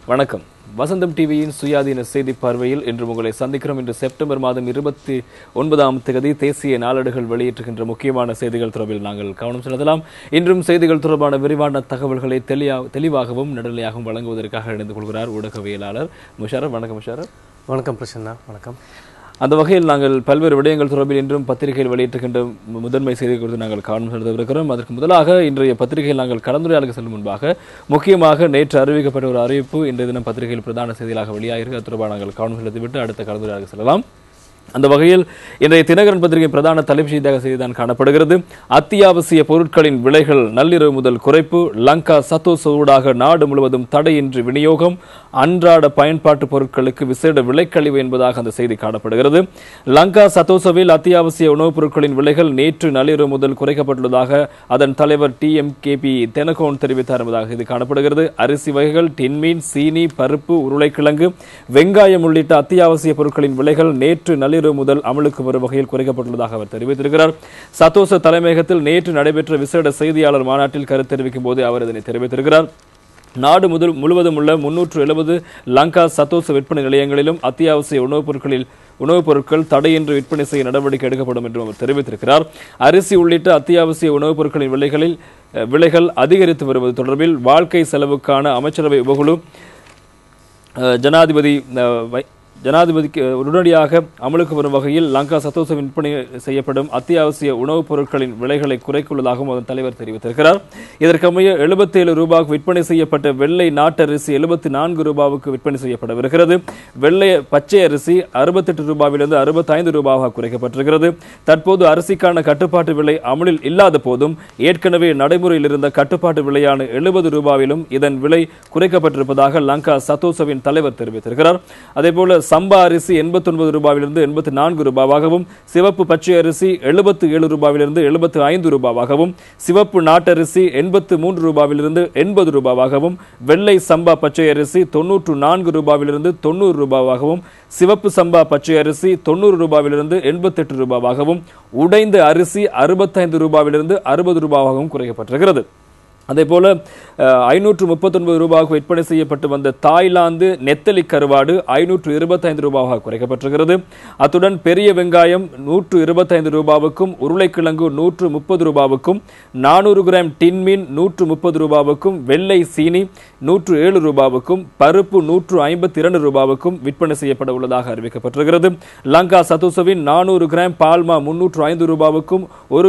வணக்கம். வசந்தம் டிவியின் சுயாதீன செய்தி பார்வையில் இன்று உங்களை சந்திக்கிறோம். இன்று செப்டம்பர் மாதம் 29ஆம் தேதி தேசிய நாளேடுகள் வெளியிட்டுகின்ற முக்கியமான செய்திகள் தொடர்பில் நாங்கள் கவனம் செலுத்தலாம். இன்றும் செய்திகள் தொடர்பான விரிவான தகவல்களை தெளிவாகவும் நடுநிலையாகவும் வழங்குவதற்காக இணைந்து கொள்கிறார் ஊடகவியலாளர் முஷாரப். வணக்கம் முஷாரப். வணக்கம் பிரசன்னா. வணக்கம். அந்த வகையில் நாங்கள் பல்வேறு விடயங்கள் தொடர்பில் இன்றும் பத்திரிகையில் வெளியிட்டிருக்கின்ற முதன்மை செய்திகள் குறித்து நாங்கள் கவனம் செலுத்தவிருக்கிறோம். அதற்கு முதலாக இன்றைய பத்திரிகையில் நாங்கள் கலந்துரையாடலுக்கு செல்லும் முன்பாக முக்கியமாக நேற்று அறிவிக்கப்பட்ட ஒரு அறிவிப்பு இன்றைய தினம் பத்திரிகையில் பிரதான செய்திகளாக வெளியாகிறது. அது தொடர்பாக நாங்கள் கவனம் செலுத்திவிட்டு அடுத்த கலந்துரையாடலுக்கு செல்லலாம். அந்த வகையில் இன்றைய தினகரன் பத்திரிகை பிரதான தலைப்பு செய்தியாக செய்திதான் காணப்படுகிறது. அத்தியாவசிய பொருட்களின் விலைகள் நள்ளிரவு முதல் குறைப்பு, லங்கா சத்தோசூடாக நாடு முழுவதும் தடையின்றி விநியோகம், அன்றாட பயன்பாட்டு பொருட்களுக்கு விசேட விலைக்கழிவு என்பதாக அந்த செய்தி காணப்படுகிறது. லங்கா சத்தோசவில் அத்தியாவசிய உணவுப் பொருட்களின் விலைகள் நேற்று நள்ளிரவு முதல் குறைக்கப்பட்டுள்ளதாக அதன் தலைவர் TMKP தெனகோன் தெரிவித்தார் என்பதாக இது காணப்படுகிறது. அரிசி வகைகள், டின்மீன், சீனி, பருப்பு, உருளைக்கிழங்கு, வெங்காயம் உள்ளிட்ட அத்தியாவசிய பொருட்களின் விலைகள் நேற்று நள்ளிரவு முதல் அமலுக்கு வரும் வகையில் குறைக்கப்பட்டுள்ளதாக அவர் தெரிவித்திருக்கிறார். சத்தோச தலைமையகத்தில் நேற்று நடைபெற்ற விசேட செய்தியாளர் மாநாட்டில் கருத்து தெரிவிக்கும் போது அவர் இதனை தெரிவித்திருக்கிறார். நாடு முழுவதும் உள்ள 370 லங்கா சத்தோச விற்பனை நிலையங்களிலும் அத்தியாவசிய உணவுப் பொருட்கள் தடையின்றி விற்பனை செய்ய நடவடிக்கை எடுக்கப்படும் என்றும் அவர் தெரிவித்திருக்கிறார். அரிசி உள்ளிட்ட அத்தியாவசிய உணவுப் பொருட்களின் விலைகள் அதிகரித்து வருவது தொடர்பில் வாழ்க்கை செலவுக்கான அமைச்சரவை உபகுழு ஜனாதிபதிக்கு உடனடியாக அமலுக்கு வரும் வகையில் லங்கா சத்தோச விற்பனை செய்யப்படும் அத்தியாவசிய உணவுப் பொருட்களின் விலைகளை குறைக்குள்ளதாகவும் அதன் தலைவர் தெரிவித்திருக்கிறார். இதற்கமைய 77 ரூபாய்க்கு விற்பனை செய்யப்பட்ட வெள்ளை நாட்டரிசி 74 ரூபாவுக்கு விற்பனை செய்யப்படவிருக்கிறது. பச்சை அரிசி 68 ரூபாயிலிருந்து 65 ரூபாவாக குறைக்கப்பட்டிருக்கிறது. தற்போது அரிசிக்கான கட்டுப்பாட்டு விலை அமலில் இல்லாத போதும் ஏற்கனவே நடைமுறையில் இருந்த கட்டுப்பாட்டு விலையான 70 ரூபாயிலும் இதன் விலை குறைக்கப்பட்டிருப்பதாக லங்கா சத்தோசவின் தலைவர் தெரிவித்திருக்கிறார். அதேபோல சம்பா அரிசி 89 ரூபாயிலிருந்து 84 ரூபாவாகவும், சிவப்பு பச்சை அரிசி 77 ரூபாயிலிருந்து 75 ரூபாவாகவும், சிவப்பு நாட்டரிசி 83 ரூபாயிலிருந்து 80 ரூபாவாகவும், வெள்ளை சம்பா பச்சை அரிசி 94 ரூபாயிலிருந்து 90 ரூபாவாகவும், சிவப்பு சம்பா பச்சை அரிசி 90 ரூபாயிலிருந்து 88 ரூபாவாகவும், உடைந்த அரிசி 65 ரூபாயிலிருந்து 60 ரூபாவாகவும் குறைக்கப்பட்டிருக்கிறது. அதேபோல 539 ரூபாய்க்கு விற்பனை செய்யப்பட்டு வந்த தாய்லாந்து நெத்தலி கருவாடு 525 ரூபாவாக குறைக்கப்பட்டிருக்கிறது. அத்துடன் பெரிய வெங்காயம் 125 ரூபாவுக்கும், உருளைக்கிழங்கு 130 ரூபாவுக்கும், 400 கிராம் டின்மீன் 130 ரூபாவுக்கும், வெள்ளை சீனி 107 ரூபாவுக்கும், பருப்பு 152 ரூபாவுக்கும் விற்பனை செய்யப்பட உள்ளதாக அறிவிக்கப்பட்டிருக்கிறது. லங்கா சத்தோசவின் 400 கிராம் பால்மா 305 ரூபாவுக்கும்,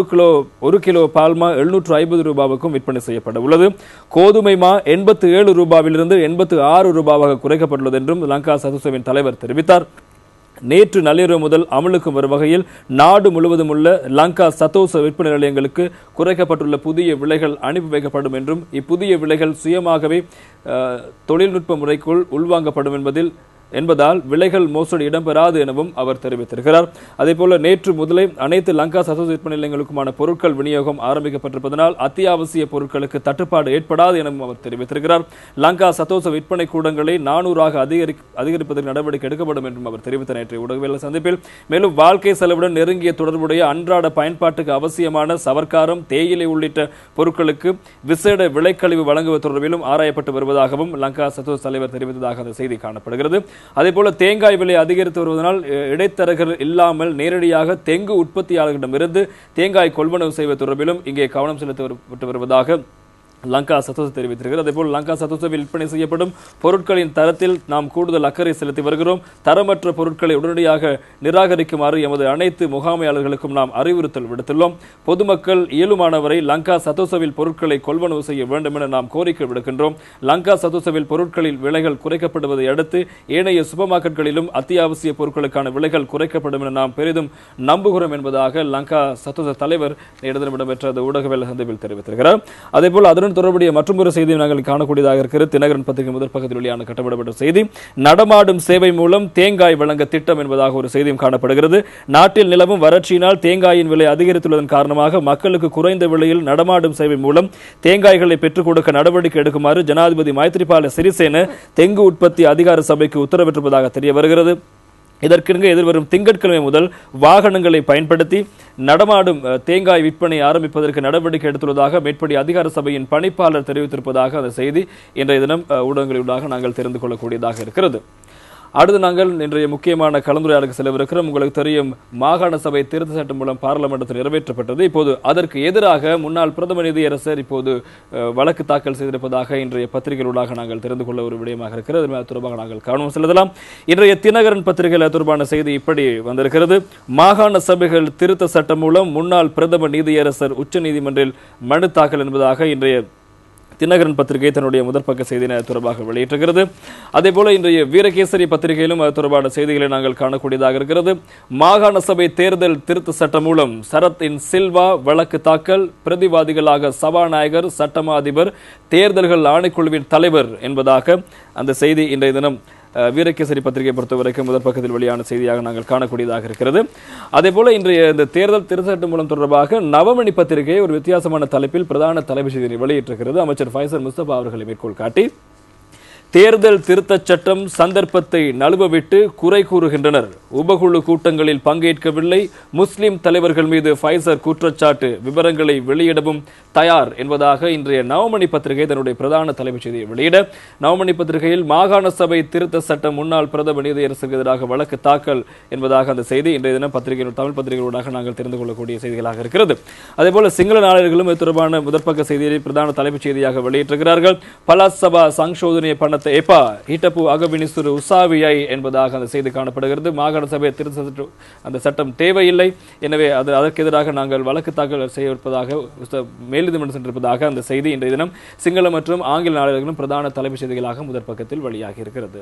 1 கிலோ பால்மா 750 ரூபாவுக்கும் விற்பனை செய்யப்பட உள்ளது. கோதுமை மா 87 ரூபாவிலிருந்து 86 ரூபாவாக குறைக்கப்பட்டுள்ளது என்றும் லங்கா சத்தோசவின் தலைவர் தெரிவித்தார். நேற்று நள்ளிரவு முதல் அமலுக்கு வரும் வகையில் நாடு முழுவதும் உள்ள லங்கா சத்தோச விற்பனை நிலையங்களுக்கு குறைக்கப்பட்டுள்ள புதிய விலைகள் அனுப்பி வைக்கப்படும் என்றும் இப்புதிய விலைகள் சுயமாகவே தொழில்நுட்ப முறைக்குள் உள்வாங்கப்படும் என்பதால் விலைகள் மோசடி இடம்பெறாது எனவும் அவர் தெரிவித்திருக்கிறார். அதேபோல நேற்று முதலே அனைத்து லங்கா சத்தோச விற்பனை நிலையங்களுக்குமான பொருட்கள் விநியோகம் ஆரம்பிக்கப்பட்டிருப்பதனால் அத்தியாவசிய பொருட்களுக்கு தட்டுப்பாடு ஏற்படாது எனவும் அவர் தெரிவித்திருக்கிறார். லங்கா சத்தோச விற்பனை கூடங்களை 400ஆக அதிகரிப்பதற்கு நடவடிக்கை எடுக்கப்படும் என்றும் அவர் தெரிவித்த நேற்றைய ஊடகவியலாளர் சந்திப்பில் மேலும் வாழ்க்கை செலவுடன் நெருங்கிய தொடர்புடைய அன்றாட பயன்பாட்டுக்கு அவசியமான சவர்க்காரம், தேயிலை உள்ளிட்ட பொருட்களுக்கு விசேட விலைக்கழிவு வழங்குவது தொடர்பிலும் ஆராயப்பட்டு வருவதாகவும் லங்கா சத்தோச தலைவர் தெரிவித்ததாக அந்த செய்தி காணப்படுகிறது. அதேபோல தேங்காய் விலை அதிகரித்து வருவதனால் இடைத்தரகர் இல்லாமல் நேரடியாக தெங்கு உற்பத்தியாளர்களிடமிருந்து தேங்காய் கொள்வனவு செய்வது தொடர்பிலும் இங்கே கவனம் செலுத்தப்பட்டு வருவதாக லங்கா சத்தோச தெரிவித்திருக்கிறது. அதேபோல் லங்கா சத்தோசவில் விற்பனை செய்யப்படும் பொருட்களின் தரத்தில் நாம் கூடுதல் அக்கறை செலுத்தி வருகிறோம். தரமற்ற பொருட்களை உடனடியாக நிராகரிக்குமாறு எமது அனைத்து முகாமையாளர்களுக்கும் நாம் அறிவுறுத்தல் விடுத்துள்ளோம். பொதுமக்கள் இயலுமானவரை லங்கா சத்தோசவில் பொருட்களை கொள்வனவு செய்ய வேண்டும் என நாம் கோரிக்கை விடுக்கின்றோம். லங்கா சத்தோசவில் பொருட்களின் விலைகள் குறைக்கப்படுவதை அடுத்து ஏனைய சூப்பர் மார்க்கெட்களிலும் அத்தியாவசிய பொருட்களுக்கான விலைகள் குறைக்கப்படும் என நாம் பெரிதும் நம்புகிறோம் என்பதாக லங்கா சத்தோச தலைவர் இடம்பெற்ற ஊடகவியலாளர் சந்திப்பில் தெரிவித்திருக்கிறார். அதேபோல் அதனுடன் தொடர்புடைய மற்றொரு செய்தியை நாங்கள் காணக்கூடியதாக இருக்கிறது. தினகரன் பத்திரிகை முதல் பக்கத்தில் வெளியான கட்டப்படப்பட்ட செய்தி நடமாடும் சேவை மூலம் தேங்காய் வழங்க திட்டம் என்பதாக ஒரு செய்தியும் காணப்படுகிறது. நாட்டில் நிலவும் வறட்சியினால் தேங்காயின் விலை அதிகரித்துள்ளதன் காரணமாக மக்களுக்கு குறைந்த விலையில் நடமாடும் சேவை மூலம் தேங்காய்களை பெற்றுக் கொடுக்க நடவடிக்கை எடுக்குமாறு ஜனாதிபதி மைத்ரிபால சிறிசேன தெங்கு உற்பத்தி அதிகார சபைக்கு உத்தரவிட்டிருப்பதாக தெரிய வருகிறது. இதற்கிணங்க எதிர்வரும் திங்கட்கிழமை முதல் வாகனங்களை பயன்படுத்தி நடமாடும் தேங்காய் விற்பனை ஆரம்பிப்பதற்கு நடவடிக்கை எடுத்துள்ளதாக மேற்படி அதிகார சபையின் பணிப்பாளர் தெரிவித்திருப்பதாக அந்த செய்தி இன்றைய தினம் ஊடகங்களிலூடாக நாங்கள் தெரிந்து கொள்ளக்கூடியதாக இருக்கிறது. அடுத்து நாங்கள் இன்றைய முக்கியமான கலந்துரையாடலுக்கு செல்லவிருக்கிறோம். உங்களுக்கு தெரியும், மாகாண சபை திருத்த சட்டம் மூலம் பாராளுமன்றத்தில் நிறைவேற்றப்பட்டது. இப்போது அதற்கு எதிராக முன்னாள் பிரதம நீதியரசர் இப்போது வழக்கு தாக்கல் செய்திருப்பதாக இன்றைய பத்திரிகைகளூடாக நாங்கள் தெரிந்து கொள்ள ஒரு விடயமாக இருக்கிறது. அது தொடர்பாக நாங்கள் கவனம் செலுத்தலாம். இன்றைய தினகரன் பத்திரிகையில் தொடர்பான செய்தி இப்படி வந்திருக்கிறது. மாகாண சபைகள் திருத்த சட்டம் மூலம் முன்னாள் பிரதம நீதியரசர் உச்ச நீதிமன்றில் மனு தாக்கல் என்பதாக இன்றைய தினகரன் பத்திரிகை தன்னுடைய முதற்பக்க செய்தியினை தொடர்பாக வெளியிட்டிருக்கிறது. அதே போல இன்றைய வீரகேசரி பத்திரிகையிலும் அது தொடர்பான செய்திகளை நாங்கள் காணக்கூடியதாக இருக்கிறது. மாகாண சபை தேர்தல் திருத்த சட்டம் மூலம் சரத்தின் சில்வா வழக்கு தாக்கல், பிரதிவாதிகளாக சபாநாயகர், சட்டமா அதிபர், தேர்தல்கள் ஆணைக்குழுவின் தலைவர் என்பதாக அந்த செய்தி இன்றைய தினம் வீரகேசரி பத்திரிகை பொறுத்தவரைக்கும் முதல் பக்கத்தில் வெளியான செய்தியாக நாங்கள் காணக்கூடியதாக இருக்கிறது. அதே போல இன்றைய இந்த தேர்தல் திருத்த சட்டம் மூலம் தொடர்பாக நவமணி பத்திரிகை ஒரு வித்தியாசமான தலைப்பில் பிரதான தலைப்பு செய்தியை வெளியிட்டிருக்கிறது. அமைச்சர் ஃபைசல் முஸ்தபா அவர்களை மேற்கோள் காட்டி, தேர்தல் திருத்தச் சட்டம் சந்தர்ப்பத்தை நழுவவிட்டு குறை கூறுகின்றனர், உபகுழு கூட்டங்களில் பங்கேற்கவில்லை, முஸ்லிம் தலைவர்கள் மீது ஃபைசர் குற்றச்சாட்டு, விவரங்களை வெளியிடவும் தயார் என்பதாக இன்றைய நவமணி பத்திரிகை தன்னுடைய பிரதான தலைப்புச் செய்தியை வெளியிட, நவமணி பத்திரிகையில் மாகாண சபை திருத்த சட்டம் முன்னாள் பிரதம நீதியரசருக்கு எதிராக வழக்கு தாக்கல் என்பதாக அந்த செய்தி இன்றைய தினம் பத்திரிகைகள் தமிழ் பத்திரிகைகளூடாக நாங்கள் தெரிந்து கொள்ளக்கூடிய செய்திகளாக இருக்கிறது. அதேபோல சிங்கள நாளிதழ்களும் இது தொடர்பான முதற்பக்க செய்தியை பிரதான தலைப்புச் செய்தியாக வெளியிட்டிருக்கிறார்கள். பலாசபா சங்கோதனைய பண்ண எப்பா ஹிட்டப்பு அகவினிசுரு உசாவியை என்பதாக அந்த செய்தி காணப்படுகிறது. மாகாண சபை திருத்த அந்த சட்டம் தேவையில்லை, எனவே அதற்கு எதிராக நாங்கள் வழக்கு தாக்கல் செய்யவிருப்பதாக மேல்நீதிமன்றம் சென்றிருப்பதாக அந்த செய்தி இன்றைய தினம் சிங்கள மற்றும் ஆங்கில நாளிதழ்களும் பிரதான தலைப்புச் செய்திகளாக முதற் பக்கத்தில் வெளியாகி இருக்கிறது.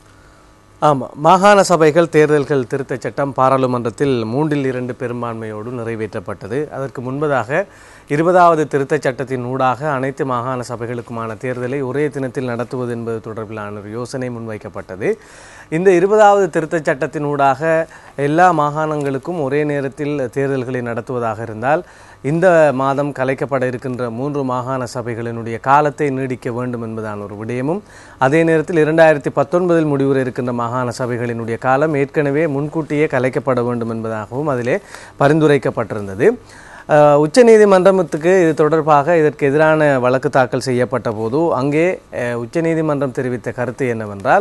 ஆமாம், மாகாண சபைகள் தேர்தல்கள் திருத்தச் சட்டம் பாராளுமன்றத்தில் 3/2 பெரும்பான்மையோடு நிறைவேற்றப்பட்டது. அதற்கு முன்பதாக 20வது திருத்தச் சட்டத்தின் ஊடாக அனைத்து மாகாண சபைகளுக்குமான தேர்தலை ஒரே தினத்தில் நடத்துவது என்பது தொடர்பிலான ஒரு யோசனை முன்வைக்கப்பட்டது. இந்த 20வது திருத்தச் சட்டத்தின் ஊடாக எல்லா மாகாணங்களுக்கும் ஒரே நேரத்தில் தேர்தல்களை நடத்துவதாக இருந்தால் இந்த மாதம் கலைக்கப்பட இருக்கின்ற 3 மாகாண சபைகளினுடைய காலத்தை நீடிக்க வேண்டும் என்பதான ஒரு விடயமும், அதே நேரத்தில் 2019 முடிவுற இருக்கின்ற மாகாண சபைகளினுடைய காலம் ஏற்கனவே முன்கூட்டியே கலைக்கப்பட வேண்டும் என்பதாகவும் அதிலே பரிந்துரைக்கப்பட்டிருந்தது. உச்ச நீதிமன்றத்துக்கு இது தொடர்பாக இதற்கு எதிரான வழக்கு தாக்கல் செய்யப்பட்ட போது அங்கே உச்ச நீதிமன்றம் தெரிவித்த கருத்து என்னவென்றால்,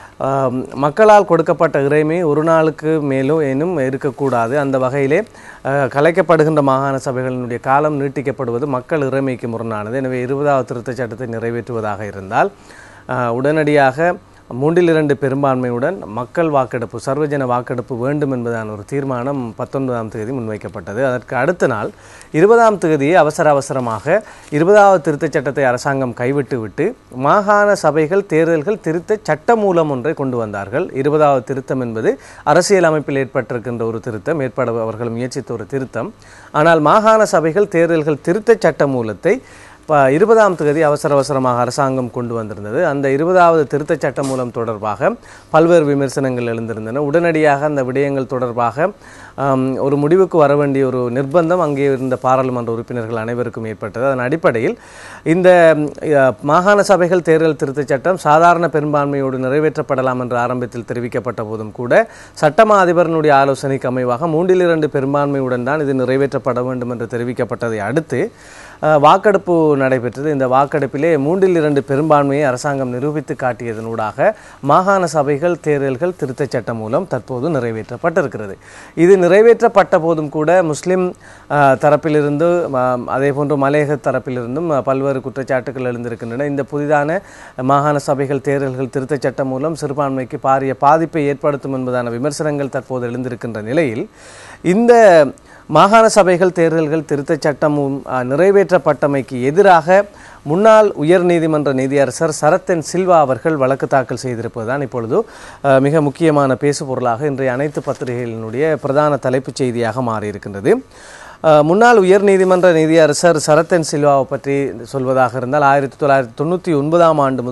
மக்களால் கொடுக்கப்பட்ட இறைமை ஒரு நாளுக்கு மேலும் ஏனும் இருக்கக்கூடாது. அந்த வகையிலே கலைக்கப்படுகின்ற மாகாண சபைகளினுடைய காலம் நீட்டிக்கப்படுவது மக்கள் இறைமைக்கு முரணானது. எனவே 20வது திருத்தச் சட்டத்தை நிறைவேற்றுவதாக இருந்தால் உடனடியாக 3/2 பெரும்பான்மையுடன் மக்கள் வாக்கெடுப்பு, சர்வஜன வாக்கெடுப்பு வேண்டும் என்பதான ஒரு தீர்மானம் 19ஆம் தேதி முன்வைக்கப்பட்டது. அதற்கு அடுத்த நாள் 20ஆம் தேதியை அவசரமாக 20வது திருத்தச் சட்டத்தை அரசாங்கம் கைவிட்டுவிட்டு மாகாண சபைகள் தேர்தல்கள் திருத்த சட்ட மூலம் ஒன்றை கொண்டு வந்தார்கள். 20வது திருத்தம் என்பது அரசியல் அமைப்பில் ஏற்பட்டிருக்கின்ற ஒரு திருத்தம், ஏற்பட அவர்கள் முயற்சித்த ஒரு திருத்தம். ஆனால் மாகாண சபைகள் தேர்தல்கள் திருத்த சட்ட மூலத்தை 20ஆம் தேதி அவசரமாக அரசாங்கம் கொண்டு வந்திருந்தது. அந்த 20வது திருத்தச் சட்ட மூலம் தொடர்பாக பல்வேறு விமர்சனங்கள் எழுந்திருந்தன. உடனடியாக அந்த விடயங்கள் தொடர்பாக ஒரு முடிவுக்கு வர வேண்டிய ஒரு நிர்பந்தம் அங்கே இருந்த பாராளுமன்ற உறுப்பினர்கள் அனைவருக்கும் ஏற்பட்டது. அதன் அடிப்படையில் இந்த மாகாண சபைகள் தேர்தல் திருத்தச் சட்டம் சாதாரண பெரும்பான்மையோடு நிறைவேற்றப்படலாம் என்று ஆரம்பத்தில் தெரிவிக்கப்பட்ட போதும் கூட சட்டமா அதிபரனுடைய ஆலோசனைக்கு அமைவாக 3/2 பெரும்பான்மையுடன் தான் இது நிறைவேற்றப்பட வேண்டும் என்று தெரிவிக்கப்பட்டதை அடுத்து வாக்கெடுப்பு நடைபெற்றது. இந்த வாக்கெடுப்பிலே 3/2 பெரும்பான்மையை அரசாங்கம் நிரூபித்து காட்டியதனூடாக மாகாண சபைகள் தேர்தல்கள் திருத்தச் சட்டம் மூலம் தற்போது நிறைவேற்றப்பட்டிருக்கிறது. இது நிறைவேற்றப்பட்ட போதும் கூட முஸ்லிம் தரப்பிலிருந்து அதே போன்று மலையக தரப்பிலிருந்தும் பல்வேறு குற்றச்சாட்டுகள் எழுந்திருக்கின்றன. இந்த புதிதான மாகாண சபைகள் தேர்தல்கள் திருத்தச் சட்டம் மூலம் சிறுபான்மைக்கு பாரிய பாதிப்பை ஏற்படுத்தும் என்பதான விமர்சனங்கள் தற்போது எழுந்திருக்கின்ற நிலையில் இந்த மாகாண சபைகள் தேர்தல்கள் திருத்தச் சட்டமும் நிறைவேற்றப்பட்டமைக்கு எதிராக முன்னாள் உயர் நீதிமன்ற நீதியரசர் சரத்தன் சில்வா அவர்கள் வழக்கு தாக்கல் செய்திருப்பதுதான் இப்பொழுது மிக முக்கியமான பேசுபொருளாக இன்றைய அனைத்து பத்திரிகைகளினுடைய பிரதான தலைப்புச் செய்தியாக மாறியிருக்கின்றது. முன்னாள் உயர் நீதிமன்ற நீதியரசர் சரத்தன் சில்வாவை பற்றி சொல்வதாக இருந்தால் 1999ஆம் ஆண்டு முதல்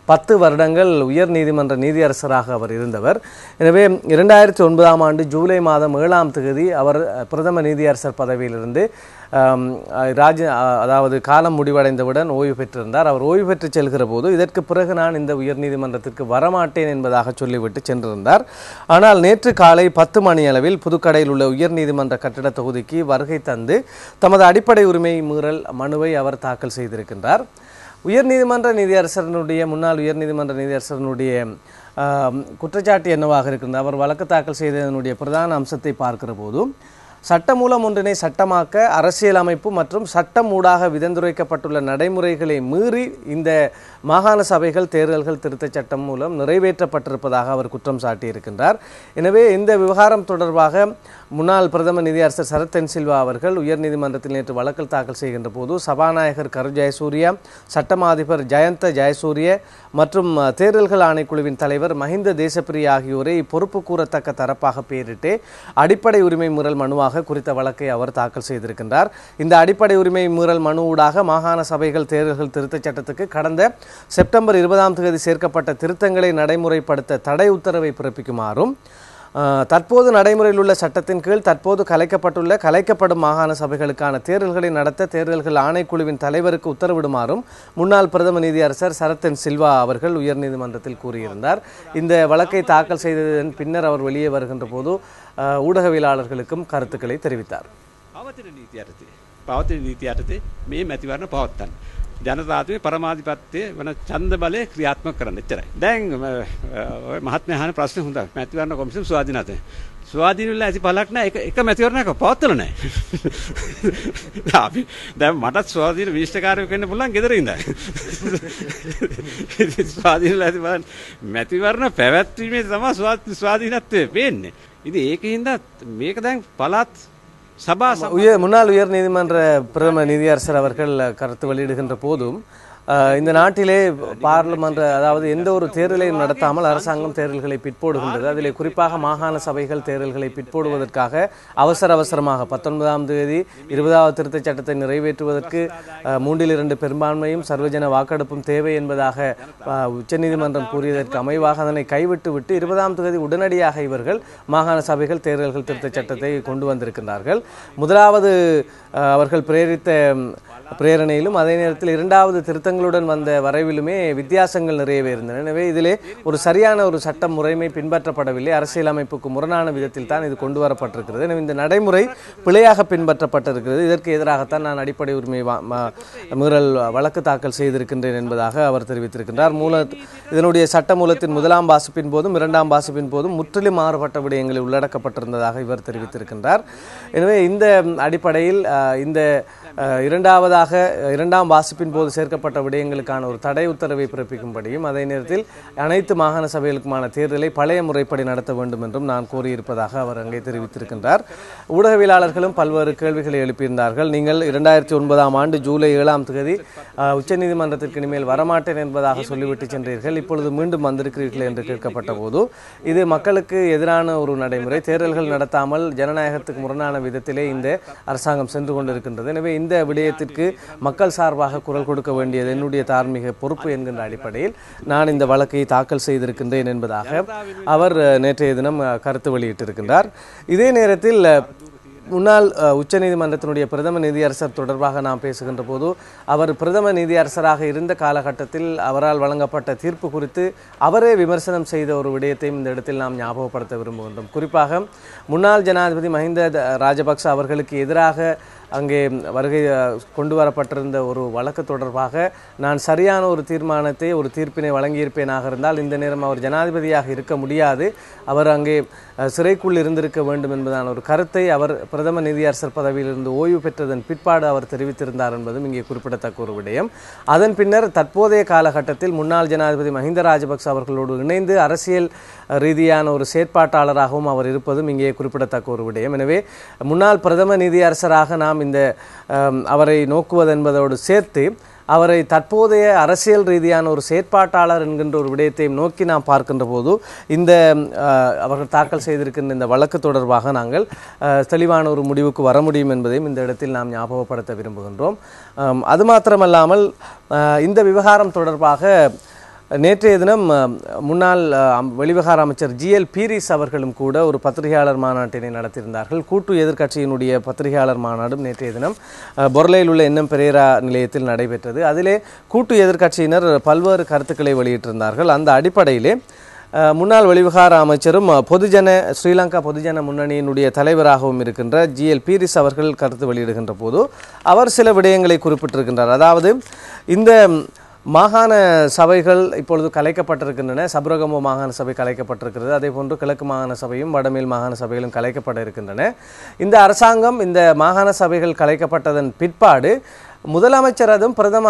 10 வருடங்கள் உயர் நீதிமன்ற நீதியரசராக அவர் இருந்தவர். எனவே 2009ஆம் ஆண்டு ஜூலை மாதம் 7ஆம் தேதி அவர் பிரதம நீதியரசர் பதவியிலிருந்து அதாவது காலம் முடிவடைந்தவுடன் ஓய்வு பெற்றிருந்தார். அவர் ஓய்வு பெற்று செல்கிற போது இதற்கு பிறகு நான் இந்த உயர்நீதிமன்றத்திற்கு வரமாட்டேன் என்பதாக சொல்லிவிட்டு சென்றிருந்தார். ஆனால் நேற்று காலை 10 மணி அளவில் புதுக்கடையில் உள்ள உயர்நீதிமன்ற கட்டிட தொகுதிக்கு வருகை தந்து தமது அடிப்படை உரிமை மீறல் மனுவை அவர் தாக்கல் செய்திருக்கின்றார். உயர்நீதிமன்ற நீதியரசரனுடைய முன்னாள் உயர்நீதிமன்ற நீதியரசரனுடைய குற்றச்சாட்டு என்னவாக இருக்கின்றது? அவர் வழக்கு தாக்கல் செய்ததனுடைய பிரதான அம்சத்தை பார்க்கிற போது சட்டமூலம் ஒன்றினை சட்டமாக்க அரசியலமைப்பு மற்றும் சட்டம் ஊடாக விதந்துரைக்கப்பட்டுள்ள நடைமுறைகளை மீறி இந்த மாகாண சபைகள் தேர்தல்கள் திருத்தச் சட்டம் மூலம் நிறைவேற்றப்பட்டிருப்பதாக அவர் குற்றம் சாட்டியிருக்கின்றார். எனவே இந்த விவகாரம் தொடர்பாக முன்னாள் பிரதம நீதியரசர் சரத் சில்வா அவர்கள் உயர்நீதிமன்றத்தில் நேற்று வழக்கு தாக்கல் செய்கின்ற போது சபாநாயகர் கரு ஜெயசூரிய, சட்டமா அதிபர் ஜயந்த ஜெயசூரிய மற்றும் தேர்தல்கள் ஆணைக்குழுவின் தலைவர் மஹிந்த தேசப்பிரிய ஆகியோரை பொறுப்பு கூறத்தக்க தரப்பாக பெயரிட்டு அடிப்படை உரிமை மீறல் மனுவாக குறித்த வழக்கை அவர் தாக்கல் செய்திருக்கின்றார். இந்த அடிப்படை உரிமை மீறல் மனு ஊடாக மாகாண சபைகள் தேர்தல்கள் திருத்தச் சட்டத்துக்கு கடந்த செப்டம்பர் 20ஆம் தேதி சேர்க்கப்பட்ட திருத்தங்களை நடைமுறைப்படுத்த தடை உத்தரவை பிறப்பிக்குமாறும் தற்போது நடைமுறையில் உள்ள சட்டத்தின் கீழ் தற்போது கலைக்கப்படும் மாகாண சபைகளுக்கான தேர்தல்களை நடத்த தேர்தல்கள் ஆணைக்குழுவின் தலைவருக்கு உத்தரவிடுமாறும் முன்னாள் பிரதம நீதியரசர் சரத் சில்வா அவர்கள் உயர்நீதிமன்றத்தில் கூறியிருந்தார். இந்த வழக்கை தாக்கல் செய்ததன் பின்னர் அவர் வெளியே வருகின்ற போது ஊடகவியலாளர்களுக்கும் கருத்துக்களை தெரிவித்தார். ජනතාවගේ පරමාධිපත්‍යය වන ඡන්ද බලය ක්‍රියාත්මක කරන්න එච්චරයි. දැන් ඔය මහත්මයා අහන ප්‍රශ්නේ හොඳයි. මැතිවරණ කොමිසම ස්වාධීනද? ස්වාධීන වෙලා ඇති පළක් නැහැ. එක මැතිවරණයක් පවත්වලා නැහැ. අපි දැන් මටත් ස්වාධීන විනිශ්චයකාරයෙක් වෙන්න පුළුවන් ගෙදර ඉඳලා. ස්වාධීන වෙලා ඇති බලන්න මැතිවරණ පැවැත්වීමේ තමයි ස්වාධීනත්වය වෙන්නේ. ඉතින් ඒකින්ද මේක දැන් පළාත් முன்னாள் உயர் நீதிமன்ற பிரதம நீதியரசர் அவர்கள் கருத்து வெளியிடுகின்ற போதும் இந்த நாட்டிலே பார்லிமெண்ட் அதாவது எந்த ஒரு தேர்தலையும் நடத்தாமல் அரசாங்கம் தேர்தல்களை பிற்போடுகின்றது. அதிலே குறிப்பாக மாகாண சபைகள் தேர்தல்களை பிற்போடுவதற்காக அவசரமாக 19ஆம் தேதி 20வது திருத்தச் சட்டத்தை நிறைவேற்றுவதற்கு 3/2 பெரும்பான்மையும் சர்வஜன வாக்கெடுப்பும் தேவை என்பதாக உச்சநீதிமன்றம் கூறியதற்கு அமைவாக அதனை கைவிட்டுவிட்டு 20ஆம் தேதி உடனடியாக இவர்கள் மாகாண சபைகள் தேர்தல்கள் திருத்தச் சட்டத்தை கொண்டு வந்திருக்கின்றார்கள். முதலாவது அவர்கள் பிரேரித்த பிரேரணையிலும் அதே நேரத்தில் 2வது திருத்தங்களுடன் வந்த வரைவிலுமே வித்தியாசங்கள் நிறையவே இருந்தன. எனவே இதிலே ஒரு சரியான ஒரு சட்ட முறைமை பின்பற்றப்படவில்லை. அரசியலமைப்புக்கு முரணான விதத்தில் தான் இது கொண்டு வரப்பட்டிருக்கிறது. எனவே இந்த நடைமுறை பிழையாக பின்பற்றப்பட்டிருக்கிறது. இதற்கு எதிராகத்தான் நான் அடிப்படை உரிமை மீறல் வழக்கு தாக்கல் செய்திருக்கின்றேன் என்பதாக அவர் தெரிவித்திருக்கின்றார். இதனுடைய சட்ட மூலத்தின் 1ஆம் வாசிப்பின் போதும் 2ஆம் வாசிப்பின் போதும் முற்றிலும் மாறுபட்ட விடயங்களில் உள்ளடக்கப்பட்டிருந்ததாக இவர் தெரிவித்திருக்கின்றார். எனவே இந்த அடிப்படையில் இந்த 2ஆம் வாசிப்பின் போது சேர்க்கப்பட்ட விடயங்களுக்கான ஒரு தடை உத்தரவை பிறப்பிக்கும்படியும் அதே நேரத்தில் அனைத்து மாகாண சபைகளுக்குமான தேர்தலை பழைய முறைப்படி நடத்த வேண்டும் என்றும் நான் கோரியிருப்பதாக அவர் அங்கே தெரிவித்திருக்கின்றார். ஊடகவியலாளர்களும் பல்வேறு கேள்விகளை எழுப்பியிருந்தார்கள். நீங்கள் 2009ஆம் ஆண்டு ஜூலை 7ஆம் தேதி உச்சநீதிமன்றத்திற்கு இனிமேல் வரமாட்டேன் என்பதாக சொல்லிவிட்டு சென்றீர்கள், இப்பொழுது மீண்டும் வந்திருக்கிறீர்கள் என்று கேட்கப்பட்ட போது இது மக்களுக்கு எதிரான ஒரு நடைமுறை. தேர்தல்கள் நடத்தாமல் ஜனநாயகத்துக்கு முரணான விதத்திலே இந்த அரசாங்கம் சென்று கொண்டிருக்கின்றது. எனவே இந்த விடயத்திற்கு மக்கள் சார்பாக குரல் கொடுக்க வேண்டியது என்னுடைய தார்மீக பொறுப்பு என்கின்ற அடிப்படையில் நான் இந்த வழக்கை தாக்கல் செய்திருக்கின்றேன் என்பதாக அவர் நேற்றைய தினம் கருத்து வெளியிட்டிருக்கின்றார். இதே நேரத்தில் முன்னாள் உச்சநீதிமன்றத்தினுடைய பிரதம நீதியரசர் தொடர்பாக நாம் பேசுகின்ற போது அவர் பிரதம நீதியரசராக இருந்த காலகட்டத்தில் அவரால் வழங்கப்பட்ட தீர்ப்பு குறித்து அவரே விமர்சனம் செய்த ஒரு விடயத்தையும் இந்த இடத்தில் நாம் ஞாபகப்படுத்த விரும்புகின்றோம். குறிப்பாக முன்னாள் ஜனாதிபதி மஹிந்த ராஜபக்ச அவர்களுக்கு எதிராக அங்கே வருகை கொண்டு வரப்பட்டிருந்த ஒரு வழக்கு தொடர்பாக நான் சரியான ஒரு தீர்மானத்தை ஒரு தீர்ப்பினை வழங்கியிருப்பேனாக இருந்தால் இந்த நேரம் அவர் ஜனாதிபதியாக இருக்க முடியாது, அவர் அங்கே சிறைக்குள் இருந்திருக்க வேண்டும் என்பதான ஒரு கருத்தை அவர் பிரதம நீதியரசர் பதவியிலிருந்து ஓய்வு பெற்றதன் பிற்பாடு அவர் தெரிவித்திருந்தார் என்பதும் இங்கே குறிப்பிடத்தக்க ஒரு விடயம். அதன் பின்னர் தற்போதைய காலகட்டத்தில் முன்னாள் ஜனாதிபதி மஹிந்த ராஜபக்ச அவர்களோடு இணைந்து அரசியல் ரீதியான ஒரு செயற்பாட்டாளராகவும் அவர் இருப்பதும் இங்கே குறிப்பிடத்தக்க ஒரு விடயம். எனவே முன்னாள் பிரதம நீதியரசராக நாம் இந்த அவரை நோக்குவது என்பதோடு சேர்த்து அவரை தற்போதைய அரசியல் ரீதியான ஒரு செயற்பாட்டாளர் என்கின்ற ஒரு விடயத்தையும் நோக்கி நாம் பார்க்கின்ற போது இந்த அவர்கள் தாக்கல் செய்திருக்கின்ற இந்த வழக்கு தொடர்பாக நாங்கள் தெளிவான ஒரு முடிவுக்கு வர முடியும் என்பதையும் இந்த இடத்தில் நாம் ஞாபகப்படுத்த விரும்புகின்றோம். அது மாத்திரமல்லாமல் இந்த விவகாரம் தொடர்பாக நேற்றைய தினம் முன்னாள் வெளிவிவகார அமைச்சர் ஜிஎல் பீரிஸ் அவர்களும் கூட ஒரு பத்திரிகையாளர் மாநாட்டினை நடத்தியிருந்தார்கள். கூட்டு எதிர்க்கட்சியினுடைய பத்திரிகையாளர் மாநாடும் நேற்றைய தினம் பொர்லையில் உள்ள என்எம் பெரேரா நிலையத்தில் நடைபெற்றது. அதிலே கூட்டு எதிர்க்கட்சியினர் பல்வேறு கருத்துக்களை வெளியிட்டிருந்தார்கள். அந்த அடிப்படையிலே முன்னாள் வெளிவிவகார அமைச்சரும் ஸ்ரீலங்கா பொதுஜன முன்னணியினுடைய தலைவராகவும் இருக்கின்ற ஜிஎல் பீரிஸ் அவர்கள் கருத்து வெளியிடுகின்ற போது அவர் சில விடயங்களை குறிப்பிட்டிருக்கின்றார். அதாவது இந்த மாகாண சபைகள் இப்பொழுது கலைக்கப்பட்டிருக்கின்றன. சப்ரகமோ மாகாண சபை கலைக்கப்பட்டிருக்கிறது. அதே போன்று கிழக்கு மாகாண சபையும் வடமேல் மாகாண சபைகளும் கலைக்கப்பட இருக்கின்றன. இந்த அரசாங்கம் இந்த மாகாண சபைகள் கலைக்கப்பட்டதன் பிற்பாடு முதலமைச்சரதும் பிரதம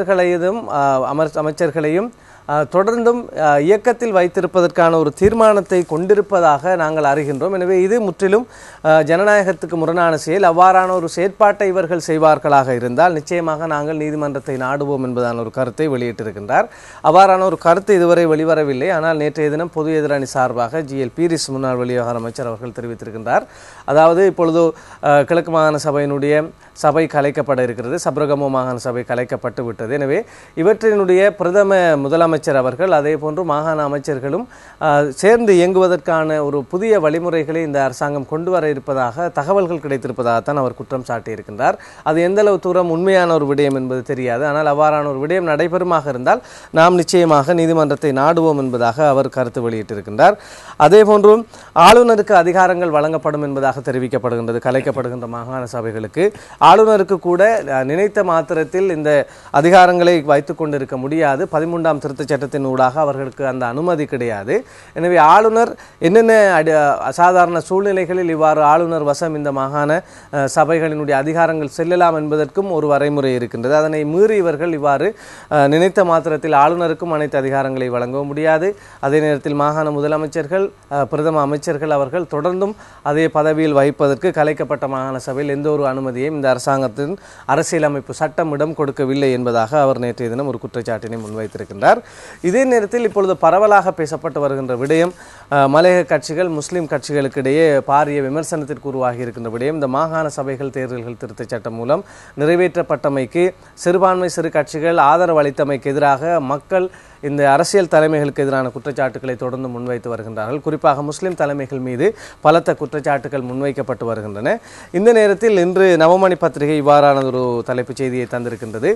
அமைச்சர்களையும் தொடர்ந்தும் இயக்கத்தில் வைத்திருப்பதற்கான ஒரு தீர்மானத்தை கொண்டிருப்பதாக நாங்கள் அறிகின்றோம். எனவே இது முற்றிலும் ஜனநாயகத்துக்கு முரணான செயல். அவ்வாறான ஒரு செயற்பாட்டை இவர்கள் செய்வார்களாக இருந்தால் நிச்சயமாக நாங்கள் நீதிமன்றத்தை நாடுவோம் என்பதான ஒரு கருத்தை வெளியிட்டிருக்கின்றார். அவ்வாறான ஒரு கருத்து இதுவரை வெளிவரவில்லை. ஆனால் நேற்றைய தினம் பொது எதிரணி சார்பாக ஜிஎல் பீரிஸ் முன்னாள் வெளிவிவகார அமைச்சர் அவர்கள் தெரிவித்திருக்கின்றார். அதாவது இப்பொழுது கிழக்கு மாகாண சபையினுடைய சபை கலைக்கப்பட இருக்கிறது. சப்ரகமோ மாகாண சபை கலைக்கப்பட்டு விட்டது. எனவே இவற்றினுடைய பிரதம முதலமைச்சர் அவர்கள் அதே போன்று மாகாண அமைச்சர்களும் சேர்ந்து இயங்குவதற்கான ஒரு புதிய வழிமுறைகளை இந்த அரசாங்கம் கொண்டு வர இருப்பதாக தகவல்கள் கிடைத்திருப்பதாகத்தான் அவர் குற்றம் சாட்டியிருக்கின்றார். அது எந்த அளவு தூரம் உண்மையான ஒரு விடயம் என்பது தெரியாது. ஆனால் அவ்வாறான ஒரு விடயம் நடைபெறுமாக இருந்தால் நாம் நிச்சயமாக நீதிமன்றத்தை நாடுவோம் என்பதாக அவர் கருத்து வெளியிட்டிருக்கின்றார். அதே போன்று ஆளுநருக்கு அதிகாரங்கள் வழங்கப்படும் என்பதாக தெரிவிக்கப்படுகின்றது. கலைக்கப்படுகின்ற மாகாண சபைகளுக்கு ஆளுநருக்கு கூட நினைத்த மாத்திரத்தில் இந்த அதிகாரங்களை வைத்துக் கொண்டிருக்க முடியாது. 13ஆம் திருத்தச் சட்டத்தின் ஊடாக அவர்களுக்கு அந்த அனுமதி கிடையாது. எனவே ஆளுநர் என்னென்ன அசாதாரண சூழ்நிலைகளில் இவ்வாறு ஆளுநர் வசம் இந்த மாகாண சபைகளினுடைய அதிகாரங்கள் செல்லலாம் என்பதற்கும் ஒரு வரைமுறை இருக்கின்றது. அதனை மீறி இவர்கள் இவ்வாறு நினைத்த மாத்திரத்தில் ஆளுநருக்கும் அனைத்து அதிகாரங்களை வழங்க முடியாது. அதே நேரத்தில் மாகாண முதலமைச்சர்கள் பிரதம அமைச்சர்கள் அவர்கள் தொடர்ந்தும் அதே பதவியில் வகிப்பதற்கு கலைக்கப்பட்ட மாகாண சபையில் எந்த ஒரு அனுமதியையும் இந்த அரசாங்கத்தின் அரசியலமைப்பு சட்டம் இடம் கொடுக்கவில்லை என்பதாக அவர் நேற்றைய தினம் ஒரு குற்றச்சாட்டினை முன்வைத்திருக்கின்றார். இதே நேரத்தில் இப்பொழுது பரவலாக பேசப்பட்டு வருகின்ற விடயம் மலையக கட்சிகள் முஸ்லிம் கட்சிகளுக்கு இடையே பாரிய விமர்சனத்திற்கு உருவாகி இருக்கின்ற விடயம் இந்த மாகாண சபைகள் தேர்தல்கள் திருத்தச் சட்டம் மூலம் நிறைவேற்றப்பட்டமைக்கு சிறுபான்மை சிறு கட்சிகள் ஆதரவு அளித்தமைக்கு எதிராக மக்கள் இந்த அரசியல் தலைமைகளுக்கு எதிரான குற்றச்சாட்டுகளை தொடர்ந்து முன்வைத்து வருகின்றார்கள். குறிப்பாக முஸ்லிம் தலைமைகள் மீது பலத்த குற்றச்சாட்டுகள் முன்வைக்கப்பட்டு வருகின்றன. இந்த நேரத்தில் இன்று நவமணி பத்திரிகை இவ்வாறான ஒரு தலைப்புச் செய்தியை தந்திருக்கின்றது.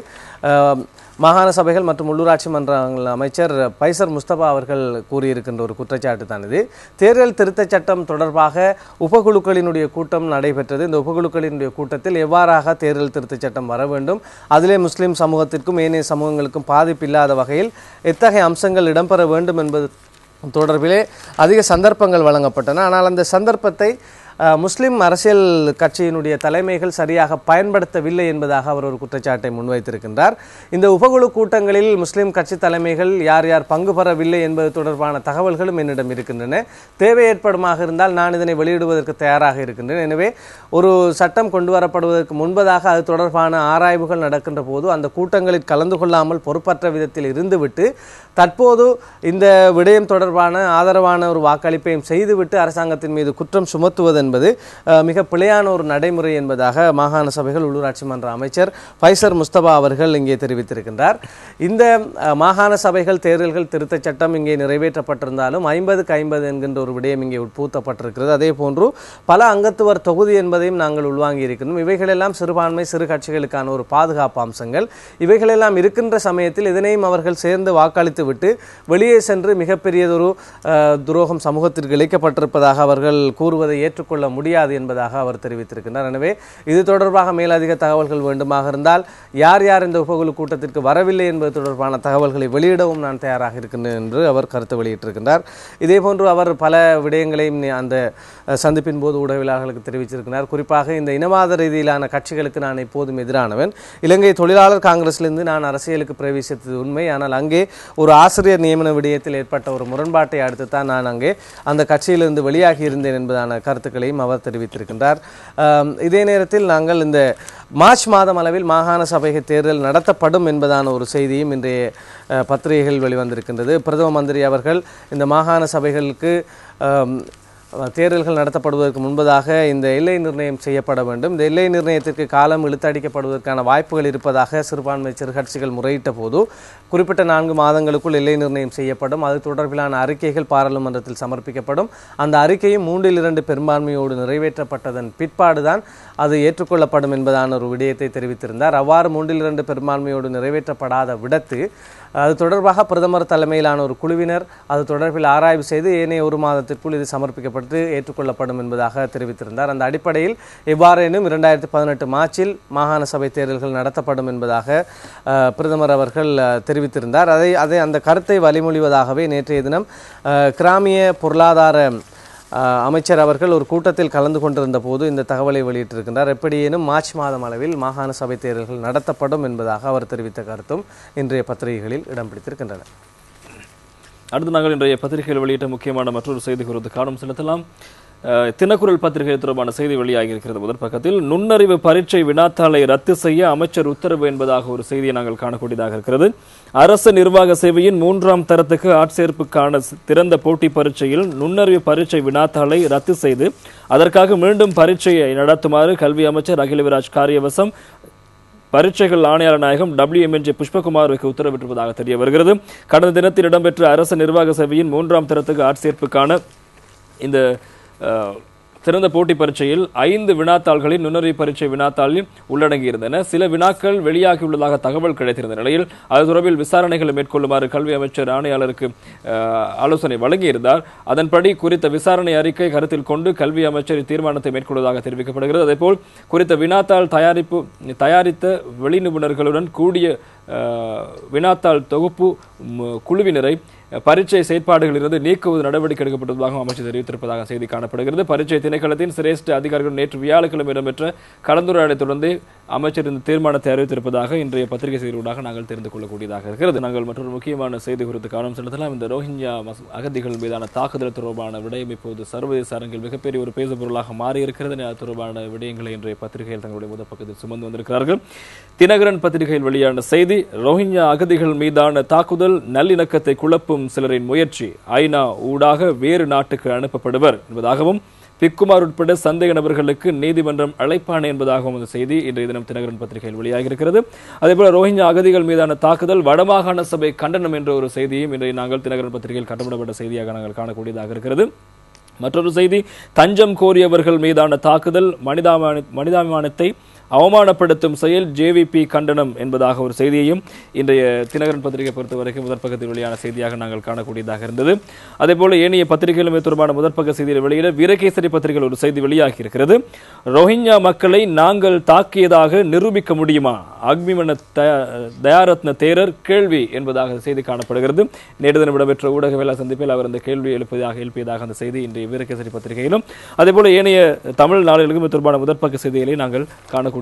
மாகாண சபைகள் மற்றும் உள்ளூராட்சி மன்றங்கள் அமைச்சர் பைசர் முஸ்தபா அவர்கள் கூறியிருக்கின்ற ஒரு குற்றச்சாட்டு தான் இது. தேர்தல் திருத்தச் சட்டம் தொடர்பாக உபகுழுக்களினுடைய கூட்டம் நடைபெற்றது. இந்த உபகுழுக்களினுடைய கூட்டத்தில் எவ்வாறாக தேர்தல் திருத்தச் சட்டம் வர வேண்டும், அதிலே முஸ்லிம் சமூகத்திற்கும் ஏனைய சமூகங்களுக்கும் பாதிப்பு இல்லாத வகையில் எத்தகைய அம்சங்கள் இடம்பெற வேண்டும் என்பது தொடர்பிலே அதிக சந்தர்ப்பங்கள் வழங்கப்பட்டன. ஆனால் அந்த சந்தர்ப்பத்தை முஸ்லிம் அரசியல் கட்சியினுடைய தலைமைகள் சரியாக பயன்படுத்தவில்லை என்பதாக அவர் ஒரு குற்றச்சாட்டை முன்வைத்திருக்கின்றார். இந்த உபகுழு கூட்டங்களில் முஸ்லிம் கட்சி தலைமைகள் யார் யார் பங்கு பெறவில்லை என்பது தொடர்பான தகவல்களும் என்னிடம் இருக்கின்றன. தேவை ஏற்படுமாக இருந்தால் நான் இதனை வெளியிடுவதற்கு தயாராக இருக்கின்றேன். எனவே ஒரு சட்டம் கொண்டு வரப்படுவதற்கு முன்பதாக அது தொடர்பான ஆராய்வுகள் நடக்கின்ற போது அந்த கூட்டங்களில் கலந்து கொள்ளாமல் பொறுப்பற்ற விதத்தில் இருந்துவிட்டு தற்போது இந்த விடயம் தொடர்பான ஆதரவான ஒரு வாக்களிப்பையும் செய்துவிட்டு அரசாங்கத்தின் மீது குற்றம் சுமத்துவது என்பது மிக பிழையான ஒரு நடைமுறை என்பதாக மாகாண சபைகள் உள்ளூராட்சி மன்ற அமைச்சர் பைசர் முஸ்தபா அவர்கள் இங்கே தெரிவித்திருக்கின்றார். இந்த மாகாண சபைகள் தேர்தல்கள் திருத்தச் சட்டம் இங்கே நிறைவேற்றப்பட்டிருந்தாலும் 50க்கு 50 என்கின்ற ஒரு விடயம் இங்கே உட்புகுத்தப்பட்டிருக்கிறது. அதே போன்று பல அங்கத்துவர் தொகுதி என்பதையும் நாங்கள் உள்வாங்கி இருக்கின்றோம். இவைகளெல்லாம் சிறுபான்மை சிறு கட்சிகளுக்கான ஒரு பாதுகாப்பு அம்சங்கள். இவைகளெல்லாம் இருக்கின்ற சமயத்தில் இதனையும் அவர்கள் சேர்ந்து வாக்களித்து விட்டு வெளியே சென்று மிகப்பெரியதொரு துரோகம் சமூகத்திற்கு இழைக்கப்பட்டிருப்பதாக அவர்கள் கூறுவதை ஏற்றுக்கொள்ள முடியாது என்பதாக அவர் தெரிவித்திருக்கின்றார். எனவே இது தொடர்பாக மேலதிக தகவல்கள் வேண்டுமாக இருந்தால் யார் யார் இந்த உபகுழு கூட்டத்திற்கு வரவில்லை என்பது தொடர்பான தகவல்களை வெளியிடவும் நான் தயாராக இருக்கின்றேன் என்று அவர் கருத்து வெளியிட்டிருக்கின்றார். இதேபோன்று அவர் பல விடயங்களையும் அந்த சந்திப்பின் போது ஊடகவியலாளர்களுக்கு தெரிவித்திருக்கிறார். குறிப்பாக இந்த இனவாத ரீதியிலான கட்சிகளுக்கு நான் எப்போதும் எதிரானவன். இலங்கை தொழிலாளர் காங்கிரஸிலிருந்து நான் அரசியலுக்கு பிரவேசித்தது உண்மை. ஆனால் அங்கே ஒரு ஆசிரியர் நியமன விடயத்தில் ஏற்பட்ட ஒரு முரண்பாட்டை அடுத்து தான் நான் அங்கே அந்த கட்சியிலிருந்து வெளியாகி இருந்தேன் என்பதான கருத்துக்களையும் அவர் தெரிவித்திருக்கின்றார். இதே நேரத்தில் நாங்கள் இந்த மார்ச் மாதம் அளவில் மாகாண சபை தேர்தல் நடத்தப்படும் என்பதான ஒரு செய்தியும் இன்றைய பத்திரிகைகள் வெளிவந்திருக்கின்றது. பிரதம மந்திரி அவர்கள் இந்த மாகாண சபைகளுக்கு தேர்தல்கள் நடத்தப்படுவதற்கு முன்பதாக இந்த எல்லை நிர்ணயம் செய்யப்பட வேண்டும். இந்த எல்லை நிர்ணயத்திற்கு காலம் இழுத்தடிக்கப்படுவதற்கான வாய்ப்புகள் இருப்பதாக சிறுபான்மை சிறு கட்சிகள் முறையிட்ட போது குறிப்பிட்ட 4 மாதங்களுக்குள் எல்லை நிர்ணயம் செய்யப்படும். அது தொடர்பிலான அறிக்கைகள் பாராளுமன்றத்தில் சமர்ப்பிக்கப்படும். அந்த அறிக்கையும் 3/2 பெரும்பான்மையோடு நிறைவேற்றப்பட்டதன் பிற்பாடுதான் அது ஏற்றுக்கொள்ளப்படும் என்பதான ஒரு விடயத்தை தெரிவித்திருந்தார். அவ்வாறு 3/2 பெரும்பான்மையோடு நிறைவேற்றப்படாத விடத்து அது தொடர்பாக பிரதமர் தலைமையிலான ஒரு குழுவினர் அது தொடர்பில் ஆராய்வு செய்து ஏனைய 1 மாதத்திற்குள் இது சமர்ப்பிக்கப்பட்டு ஏற்றுக்கொள்ளப்படும் என்பதாக தெரிவித்திருந்தார். அந்த அடிப்படையில் எவ்வாறேனும் 2018 மார்ச்சில் மாகாண சபை தேர்தல்கள் நடத்தப்படும் என்பதாக பிரதமர் அவர்கள் தெரிவித்திருந்தார். அந்த கருத்தை வழிமொழிவதாகவே நேற்றைய தினம் கிராமிய பொருளாதார அமைச்சர் அவர்கள் ஒரு கூட்டத்தில் கலந்து கொண்டிருந்த போது இந்த தகவலை வெளியிட்டிருக்கின்றார். எப்படியேனும் மார்ச் மாதம் அளவில் மாகாண சபை தேர்தல்கள் நடத்தப்படும் என்பதாக அவர் தெரிவித்த கருத்தும் இன்றைய பத்திரிகைகளில் இடம் பிடித்திருக்கின்றன. அடுத்து நாங்கள் இன்றைய பத்திரிகையில் வெளியிட்ட முக்கியமான மற்றொரு செய்தி குறித்து கவனம் செலுத்தலாம். தினக்குரல் பத்திரிகை தொடர்பான செய்தி வெளியாகி இருக்கிறது. முதல் பக்கத்தில் நுண்ணறிவு பரீட்சை வினாத்தாளை ரத்து செய்ய அமைச்சர் உத்தரவு என்பதாக ஒரு செய்தியை நாங்கள் காணக்கூடியதாக இருக்கிறது. அரசு நிர்வாக சேவையின் 3ஆம் தரத்துக்கு ஆட்சேர்ப்புக்கான திறந்த போட்டி பரீட்சையில் நுண்ணறிவு பரீட்சை வினாத்தாளை ரத்து செய்து அதற்காக மீண்டும் பரீட்சையை நடத்துமாறு கல்வி அமைச்சர் அகிலவிராஜ் காரியவசம் பரீட்சைகள் ஆணையாளர் நாயகம் WMNJ புஷ்பகுமாருக்கு உத்தரவிட்டிருப்பதாக தெரிய வருகிறது. கடந்த தினத்தில் இடம்பெற்ற அரசு நிர்வாக சேவையின் 3ஆம் தரத்துக்கு ஆட்சேர்ப்புக்கான இந்த திறந்த போட்டி பரீட்சையில் 5 வினாத்தாள்களில் நுண்ணறிவு பரீட்சை வினாத்தாளில் உள்ளடங்கியிருந்தன. சில வினாக்கள் வெளியாகியுள்ளதாக தகவல் கிடைத்திருந்த நிலையில் அது தொடர்பில் விசாரணைகளை மேற்கொள்ளுமாறு கல்வி அமைச்சர் ஆணையாளருக்கு ஆலோசனை வழங்கியிருந்தார். அதன்படி குறித்த விசாரணை அறிக்கை கருத்தில் கொண்டு கல்வி அமைச்சர் தீர்மானத்தை மேற்கொள்வதாக தெரிவிக்கப்படுகிறது. அதேபோல் குறித்த வினாத்தாள் தயாரித்த வெளி நிபுணர்களுடன் கூடிய வினாத்தாள் தொகுப்பு குழுவினரை பரீட்சை செயற்பாடுகளிலிருந்து நீக்குவது நடவடிக்கை எடுக்கப்பட்டதாக அமைச்சர் தெரிவித்திருப்பதாக செய்தி காணப்படுகிறது. பரீட்சை திணைக்களத்தின் சிரேஷ்ட அதிகாரிகள் நேற்று வியாழக்கிழமை இடம்பெற்ற கலந்துரையாடலை தொடர்ந்து அமைச்சர் இந்த தீர்மானத்தை அறிவித்திருப்பதாக இன்றைய பத்திரிகை செய்தியூடாக நாங்கள் தெரிந்து கொள்ளக்கூடியதாக இருக்கிறது. நாங்கள் மற்றொரு முக்கியமான செய்தி குறித்து கவனம் செலுத்தலாம். இந்த ரோஹிங்யா அகதிகள் மீதான தாக்குதல் தொடர்பான விடயம் இப்போது சர்வதேச அரங்கில் மிகப்பெரிய ஒரு பேசுபொருளாக மாறியிருக்கிறது. அது தொடர்பான விடயங்களை இன்றைய பத்திரிகையில் தங்களுடைய முதல் பக்கத்தில் சுமந்து வந்திருக்கிறார்கள். தினகரன் பத்திரிகையில் வெளியான செய்தி, ரோஹிங்யா அகதிகள் மீதான தாக்குதல் நல்லிணக்கத்தை குழப்பும் சிலரின் முயற்சி, ஐநா ஊடாக வேறு நாட்டுக்கு அனுப்பப்படுவர் என்பதாகவும் பிக்குமார் உட்பட சந்தேக நபர்களுக்கு நீதிமன்றம் அழைப்பானே என்பதாகவும் அந்த செய்தி இன்றைய தினம் தினகரன் பத்திரிகையில் வெளியாகியிருக்கிறது. அதேபோல ரோஹிங்யா அகதிகள் மீதான தாக்குதல் வடமாகாண சபை கண்டனம் என்ற ஒரு செய்தியும் இன்றைய நாங்கள் தினகரன் பத்திரிகையில் கட்டப்படப்பட்ட செய்தியாக நாங்கள் காணக்கூடியதாக இருக்கிறது. மற்றொரு செய்தி, தஞ்சம் கோரியவர்கள் மீதான தாக்குதல் மனிதாபிமானத்தை அவமானப்படுத்தும் செயல், JVP கண்டனம் என்பதாக ஒரு செய்தியையும் இன்றைய தினகரன் பத்திரிகை பொறுத்தவரைக்கும் முதற் பக்கத்தில் வெளியான செய்தியாக நாங்கள் காணக்கூடியதாக இருந்தது. அதேபோல ஏனைய பத்திரிகைகளும் தொடர்பான முதற்பக்க செய்தியில் வெளியிட வீரகேசரி பத்திரிகையில் ஒரு செய்தி வெளியாகி இருக்கிறது. ரோஹிங்யா மக்களை நாங்கள் தாக்கியதாக நிரூபிக்க முடியுமா? அக்மிமன தயாரத்ன தேரர் கேள்வி என்பதாக செய்தி காணப்படுகிறது. நேற்று தினம் இடம்பெற்ற ஊடகவியலாளர் சந்திப்பில் அவர் அந்த கேள்வி எழுப்பியதாக அந்த செய்தி இன்றைய வீரகேசரி பத்திரிகையிலும் அதேபோல ஏனைய தமிழ் நாளிலும் தொடர்பான முதற்பக்க செய்திகளை நாங்கள் காணக்கூடிய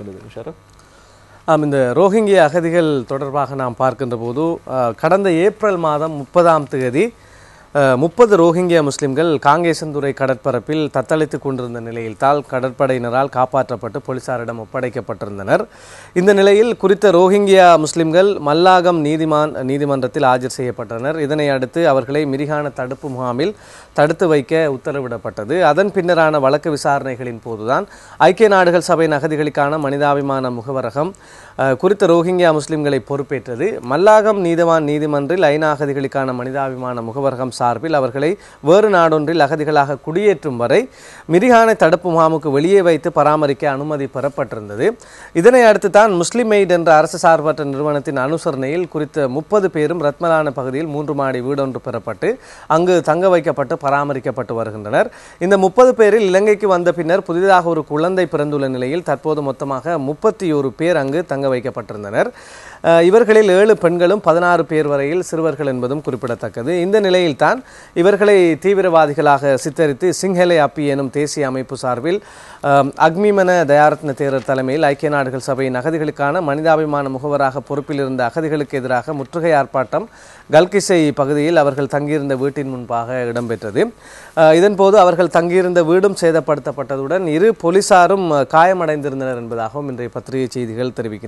இந்த ரோஹிங்கிய அகதிகள் தொடர்பாக நாம் பார்க்கின்ற போது கடந்த ஏப்ரல் மாதம் 30ஆம் தேதி 30 ரோஹிங்கியா முஸ்லிம்கள் காங்கேசன்துறை கடற்பரப்பில் தத்தளித்துக் கொண்டிருந்த நிலையில் கடற்படையினரால் காப்பாற்றப்பட்டு போலீசாரிடம் ஒப்படைக்கப்பட்டிருந்தனர். இந்த நிலையில் குறித்த ரோஹிங்கியா முஸ்லிம்கள் மல்லாகம் நீதிமன்றத்தில் ஆஜர் செய்யப்பட்டனர். இதனை அடுத்து அவர்களை மிரிகான தடுப்பு முகாமில் தடுத்து வைக்க உத்தரவிடப்பட்டது. அதன் பின்னரான வழக்கு விசாரணைகளின் போதுதான் ஐக்கிய நாடுகள் சபையின் அகதிகளுக்கான மனிதாபிமான முகவரகம் குறித்த ரோஹிங்கியா முஸ்லிம்களை பொறுப்பேற்றது. மல்லாகம் நீதிமன்றில் ஐநா அகதிகளுக்கான மனிதாபிமான முகவரகம் சார்பில் அவர்களை வேறு நாடொன்றில் அகதிகளாக குடியேற்றும் வரை மிரிகானை தடுப்பு முகாமுக்கு வெளியே வைத்து பராமரிக்க அனுமதி பெறப்பட்டிருந்தது. இதனை அடுத்து தான் முஸ்லிம் எய்ட் என்ற அரசு சார்பற்ற நிறுவனத்தின் அனுசரணையில் குறித்த 30 பேரும் ரத்மலான பகுதியில் 3 மாடி வீடொன்று பெறப்பட்டு அங்கு தங்க வைக்கப்பட்டு பராமரிக்கப்பட்டு வருகின்றனர். இந்த 30 பேரில் இலங்கைக்கு வந்த பின்னர் புதிதாக ஒரு குழந்தை பிறந்துள்ள நிலையில் தற்போது மொத்தமாக 31 பேர் அங்கு தங்க வைக்கப்பட்டிருந்தனர். இவர்களில் 7 பெண்களும் 16 பேர் வரையில் சிறுவர்கள் என்பதும் குறிப்பிடத்தக்கது. இந்த நிலையில் தான் இவர்களை தீவிரவாதிகளாக சித்தரித்து சிங்ஹலே அப்பி எனும் தேசிய அமைப்பு சார்பில் அக்மிமன தயாரத்ன தேரர் தலைமையில் ஐக்கிய நாடுகள் சபையின் அகதிகளுக்கான மனிதாபிமான முகவராக பொறுப்பில் இருந்த அகதிகளுக்கு எதிராக முற்றுகை ஆர்ப்பாட்டம் கல்கிசை பகுதியில் அவர்கள் தங்கியிருந்த வீட்டின் முன்பாக இடம்பெற்றது. இதன்போது அவர்கள் தங்கியிருந்த வீடும் சேதப்படுத்தப்பட்டதுடன் 2 போலீசாரும் காயமடைந்திருந்தனர் என்பதாகவும் இன்றைய பத்திரிகை செய்திகள் தெரிவிக்கின்றன.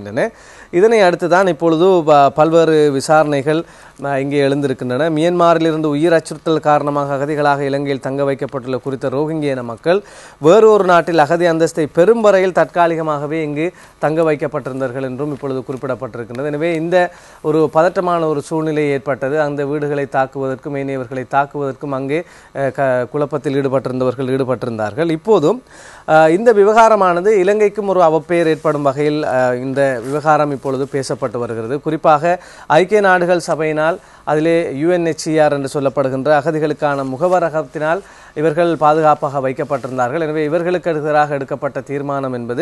வருகின்றன. இதனை அடுத்துதான் இப்பொழுது பல்வேறு விசாரணைகள் இங்கே எழுந்திருக்கின்றன. மியன்மாரிலிருந்து உயிர் அச்சுறுத்தல் காரணமாக அகதிகளாக இலங்கையில் தங்க வைக்கப்பட்டுள்ள குறித்த ரோஹிங்கிய இன மக்கள் வேறு ஒரு நாட்டில் அகதி அந்தஸ்தை பெரும் வரையில் தற்காலிகமாகவே இங்கு தங்க வைக்கப்பட்டிருந்தார்கள் என்றும் இப்பொழுது குறிப்பிடப்பட்டிருக்கின்றது. எனவே இந்த ஒரு பதட்டமான ஒரு சூழ்நிலை ஏற்பட்டது. அந்த வீடுகளை தாக்குவதற்கும் ஏனையவர்களை தாக்குவதற்கும் அங்கே குழப்பத்தில் ஈடுபட்டிருந்தார்கள். இப்போதும் இந்த விவகாரமானது இலங்கைக்கும் ஒரு அவப்பெயர் ஏற்படும் வகையில் இந்த விவகாரம் இப்பொழுது பேசப்பட்டு வருகிறது. குறிப்பாக ஐக்கிய நாடுகள் சபையினால் அதிலே UNHCR என்று சொல்லப்படுகின்ற அகதிகளுக்கான முகவரகத்தினால் இவர்கள் பாதுகாப்பாக வைக்கப்பட்டிருந்தார்கள். எனவே இவர்களுக்கு எதிராக எடுக்கப்பட்ட தீர்மானம் என்பது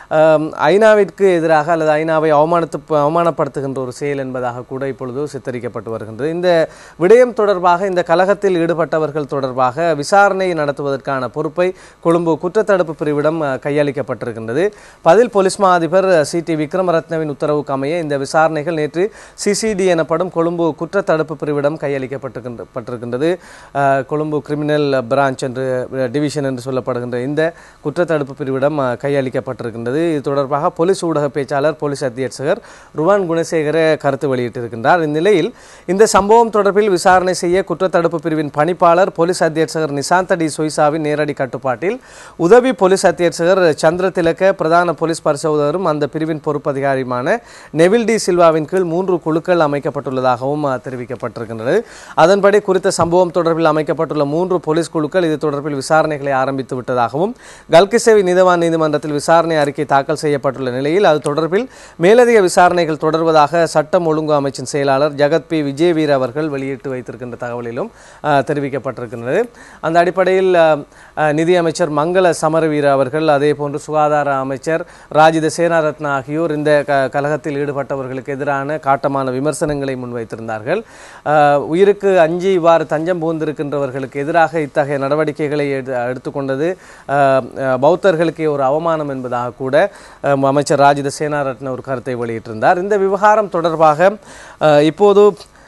ஐநாவிற்கு எதிராக அல்லது ஐநாவை அவமானப்படுத்துகின்ற ஒரு செயல் என்பதாக கூட இப்பொழுது சித்தரிக்கப்பட்டு வருகின்றது. இந்த விடயம் தொடர்பாக இந்த கலகத்தில் ஈடுபட்டவர்கள் தொடர்பாக விசாரணை நடத்துவதற்கான பொறுப்பை கொழும்பு குற்றத்தடுப்பு பிரிவிடம் கையளிக்கப்பட்டிருக்கின்றது. பதில் போலீஸ் மா அதிபர் CT விக்ரமரத்னவின் உத்தரவுக்கு அமைய இந்த விசாரணைகள் நேற்று CCD எனப்படும் கொழும்பு குற்றத்தடுப்பு பிரிவிடம் கையளிக்கப்பட்டிருக்கின்றது. கொழும்பு கிரிமினல் பிரான்ச் என்று டிவிஷன் என்று சொல்லப்படுகின்ற இந்த குற்றத்தடுப்பு பிரிவிடம் கையளிக்கப்பட்டிருக்கின்றது. இது தொடர்பாக போலீஸ் ஊடக பேச்சாளர் போலீஸ் அத்தியட்சகர் ருவான் குணசேகர கருத்து வெளியிட்டிருக்கின்றார். இந்நிலையில் இந்த சம்பவம் தொடர்பில் விசாரணை செய்ய குற்றத்தடுப்பு பிரிவின் பணிப்பாளர் போலீஸ் அத்தியட்சகர் நிசாந்த டி சொய்சாவின் நேரடி கட்டுப்பாட்டில் உதவி போலீஸ் அத்தியட்சகர் சந்திர திலக்க பிரதான போலீஸ் பரிசோதகரும் அந்த பிரிவின் பொறுப்பதிகாரியுமான நெவில் டி சில்வாவின் கீழ் 3 குழுக்கள் அமைக்கப்பட்டுள்ளதாகவும் தெரிவிக்கப்பட்டிருக்கின்றது. அதன்படி குறித்த சம்பவம் தொடர்பில் அமைக்கப்பட்டுள்ள 3 போலீஸ் குழுக்கள் இது தொடர்பில் விசாரணைகளை ஆரம்பித்து விட்டதாகவும் கல்கிசேவி நீதவான் நீதிமன்றத்தில் விசாரணை அறிக்கை தாக்கல் செய்யப்பட்டுள்ள நிலையில் அது தொடர்பில் மேலதிக விசாரணைகள் தொடர்வதாக சட்டம் ஒழுங்கு அமைச்சின் செயலாளர் ஜகத் பி விஜயவீர அவர்கள் வெளியிட்டு வைத்திருக்கின்ற தகவலிலும் தெரிவிக்கப்பட்டிருக்கின்றது. அந்த அடிப்படையில் நிதியமைச்சர் மங்கள சமரவீர அவர்கள் அதே போன்று சுகாதார அமைச்சர் ராஜித சேனாரத்ன ஆகியோர் இந்த கலகத்தில் ஈடுபட்டவர்களுக்கு எதிரான காட்டமான விமர்சனங்களை முன்வைத்திருந்தார்கள். உயிருக்கு அஞ்சி இவ்வாறு தஞ்சம் புகுந்திருக்கின்றவர்களுக்கு எதிராக இத்தகைய நடவடிக்கைகளை எடுத்துக்கொண்டது பௌத்தர்களுக்கே ஒரு அவமானம் என்பதாக கூட அமைச்சர் ராஜித சேனாரத்ன ஒரு கருத்தை வெளியிட்டிருந்தார். இந்த விவகாரம் தொடர்பாக இப்போது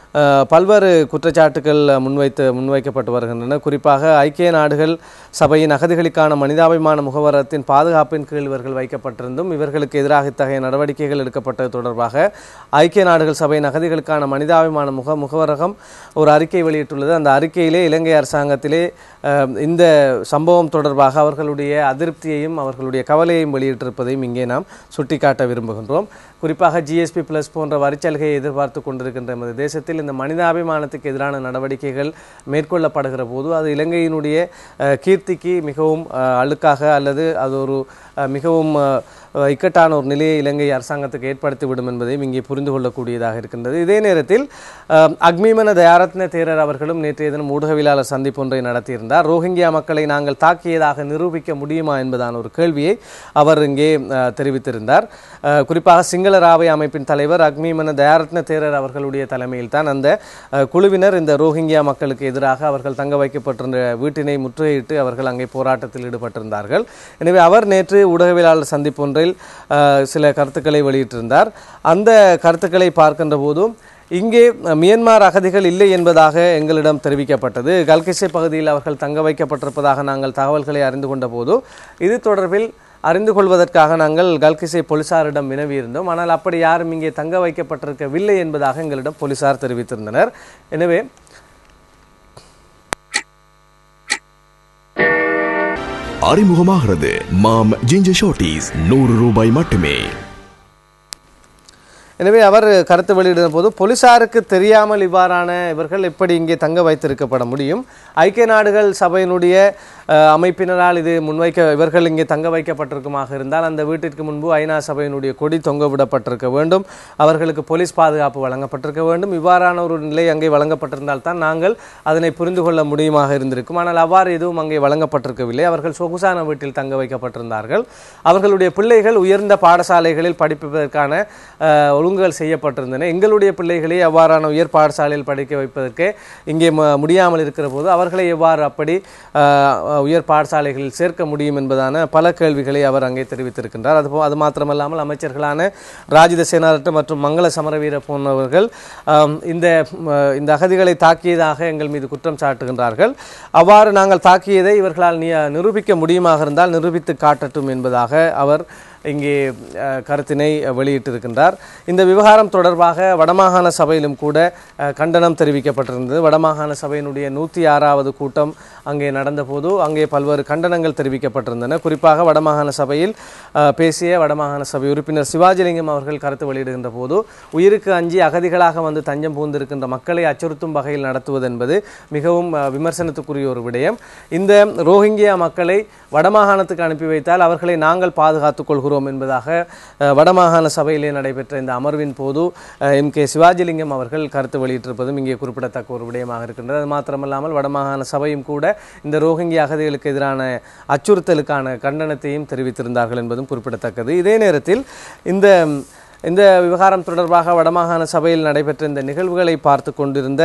பல்வேறு குற்றச்சாட்டுகள் முன்வைக்கப்பட்டு வருகின்றன. குறிப்பாக ஐக்கிய நாடுகள் சபையின் அகதிகளுக்கான மனிதாபிமான முகவரத்தின் பாதுகாப்பின் கீழ் இவர்கள் வைக்கப்பட்டிருந்தும் இவர்களுக்கு எதிராக இத்தகைய நடவடிக்கைகள் எடுக்கப்பட்டது தொடர்பாக ஐக்கிய நாடுகள் சபையின் அகதிகளுக்கான மனிதாபிமான முகவரகம் ஒரு அறிக்கை வெளியிட்டுள்ளது. அந்த அறிக்கையிலே இலங்கை அரசாங்கத்திலே இந்த சம்பவம் தொடர்பாக அவர்களுடைய அதிருப்தியையும் அவர்களுடைய கவலையையும் வெளியிட்டிருப்பதையும் இங்கே நாம் சுட்டிக்காட்ட விரும்புகின்றோம். குறிப்பாக GSP+ போன்ற வரிச்சலுகையை எதிர்பார்த்து கொண்டிருக்கின்ற நமது தேசத்தில் இந்த மனிதாபிமானத்துக்கு எதிரான நடவடிக்கைகள் மேற்கொள்ளப்படுகிற போது அது இலங்கையினுடைய கீர்த்திக்கு மிகவும் அழுக்காக அல்லது அது ஒரு மிகவும் இக்கட்டான ஒரு நிலையை இலங்கை அரசாங்கத்துக்கு ஏற்படுத்திவிடும் என்பதையும் இங்கே புரிந்து கொள்ளக்கூடியதாக இருக்கின்றது. இதே நேரத்தில் அக்மிமன தயாரத்ன தேரர் அவர்களும் நேற்றைய தினம் ஊடகவியலாளர் சந்திப்பு ஒன்றை நடத்தியிருந்தார். ரோஹிங்கியா மக்களை நாங்கள் தாக்கியதாக நிரூபிக்க முடியுமா என்பதான ஒரு கேள்வியை அவர் இங்கே தெரிவித்திருந்தார். குறிப்பாக சிங்கள ராவை அமைப்பின் தலைவர் அக்மிமன தயாரத்ன தேரர் அவர்களுடைய தலைமையில் தான் அந்த குழுவினர் இந்த ரோஹிங்கியா மக்களுக்கு எதிராக அவர்கள் தங்க வைக்கப்பட்டிருந்த வீட்டினை முற்றுகையிட்டு அவர்கள் அங்கே போராட்டத்தில் ஈடுபட்டிருந்தார்கள். எனவே அவர் நேற்று ஊடகவியலாளர் சந்திப்பு ஒன்றில் சில கருத்துக்களை வெளியிட்டிருந்தார். அந்த கருத்துக்களை பார்க்கின்ற போதும் இங்கே மியன்மார் அகதிகள் இல்லை என்பதாக எங்களிடம் தெரிவிக்கப்பட்டது. கல்கிசே பகுதியில் அவர்கள் தங்க வைக்கப்பட்டிருப்பதாக நாங்கள் தகவல்களை அறிந்து கொண்ட போது இது தொடர்பில் அறிந்து கொள்வதற்காக நாங்கள் கல்கிசே போலீசாரிடம் வினவியிருந்தோம். ஆனால் அப்படி யாரும் இங்கே தங்க வைக்கப்பட்டிருக்கவில்லை என்பதாக எங்களிடம் போலீசார் தெரிவித்திருந்தனர். எனவே அறிமுகமாகிறது மாம் ஜிஞ்சர் ஷார்ட்டீஸ் ₹100 மட்டுமே. எனவே அவர் கருத்து வெளியிடும் போது போலீசாருக்கு தெரியாமல் இவ்வாறான இவர்கள் எப்படி இங்கே தங்க வைத்திருக்கப்பட முடியும்? ஐக்கிய நாடுகள் சபையினுடைய அமைப்பினரால் இது இவர்கள் இங்கே தங்க வைக்கப்பட்டிருக்குமாக இருந்தால் அந்த வீட்டிற்கு முன்பு ஐநா சபையினுடைய கொடி தொங்க விடப்பட்டிருக்க வேண்டும், அவர்களுக்கு போலீஸ் பாதுகாப்பு வழங்கப்பட்டிருக்க வேண்டும். இவ்வாறான ஒரு நிலை அங்கே வழங்கப்பட்டிருந்தால் தான் நாங்கள் அதனை புரிந்து கொள்ள முடியுமாக இருந்திருக்கும். ஆனால் அவ்வாறு எதுவும் அங்கே வழங்கப்பட்டிருக்கவில்லை. அவர்கள் சொகுசான வீட்டில் தங்க வைக்கப்பட்டிருந்தார்கள். அவர்களுடைய பிள்ளைகள் உயர்ந்த பாடசாலைகளில் படிப்பதற்கான ஒழுங்குகள் செய்யப்பட்டிருந்தன. எங்களுடைய பிள்ளைகளை அவ்வாறான உயர் பாடசாலையில் படிக்க வைப்பதற்கு இங்கே முடியாமல் இருக்கிற போது அவர்களை எவ்வாறு அப்படி உயர் பாடசாலைகளில் சேர்க்க முடியும் என்பதான பல கேள்விகளை அவர் அங்கே தெரிவித்திருக்கின்றார். அது மாத்திரமல்லாமல் அமைச்சர்களான ராஜித சேனாரத்ன மற்றும் மங்கள சமரவீர போன்றவர்கள் இந்த அகதிகளை தாக்கியதாக எங்கள் மீது குற்றம் சாட்டுகின்றார்கள். அவ்வாறு நாங்கள் தாக்கியதை இவர்களால் நிரூபிக்க முடியுமாக இருந்தால் நிரூபித்து காட்டட்டும் என்பதாக அவர் இங்கே கருத்தினை வெளியிட்டிருக்கின்றார். இந்த விவகாரம் தொடர்பாக வடமாகாண சபையிலும் கூட கண்டனம் தெரிவிக்கப்பட்டிருந்தது. வடமாகாண சபையினுடைய 106வது கூட்டம் அங்கே நடந்தபோது அங்கே பல்வேறு கண்டனங்கள் தெரிவிக்கப்பட்டிருந்தன. குறிப்பாக வடமாகாண சபையில் பேசிய வடமாகாண சபை உறுப்பினர் சிவாஜிலிங்கம் அவர்கள் கருத்து வெளியிடுகின்ற போது உயிருக்கு அஞ்சி அகதிகளாக வந்து தஞ்சம் புகுந்திருக்கின்ற மக்களை அச்சுறுத்தும் வகையில் நடத்துவது என்பது மிகவும் விமர்சனத்துக்குரிய ஒரு விடயம். இந்த ரோஹிங்கியா மக்களை வடமாகாணத்துக்கு அனுப்பி வைத்தால் அவர்களை நாங்கள் பாதுகாத்துக் கொள்கிறோம் என்பதாக வடமாகாண சபையிலே நடைபெற்ற இந்த அமர்வின் போது MK சிவாஜிலிங்கம் அவர்கள் கருத்து வெளியிட்டிருப்பதும் இங்கே குறிப்பிடத்தக்க ஒரு விடயமாக இருக்கின்றது. அது மாத்திரமல்லாமல் வடமாகாண சபையும் கூட இந்த ரோஹிங்கியா அகதிகளுக்கு எதிரான அச்சுறுத்தலுக்கான கண்டனத்தையும் தெரிவித்திருந்தார்கள் என்பதும் குறிப்பிடத்தக்கது. இதே நேரத்தில் இந்த விவகாரம் தொடர்பாக வடமாகாண சபையில் நடைபெற்ற இந்த நிகழ்வுகளை பார்த்து கொண்டிருந்த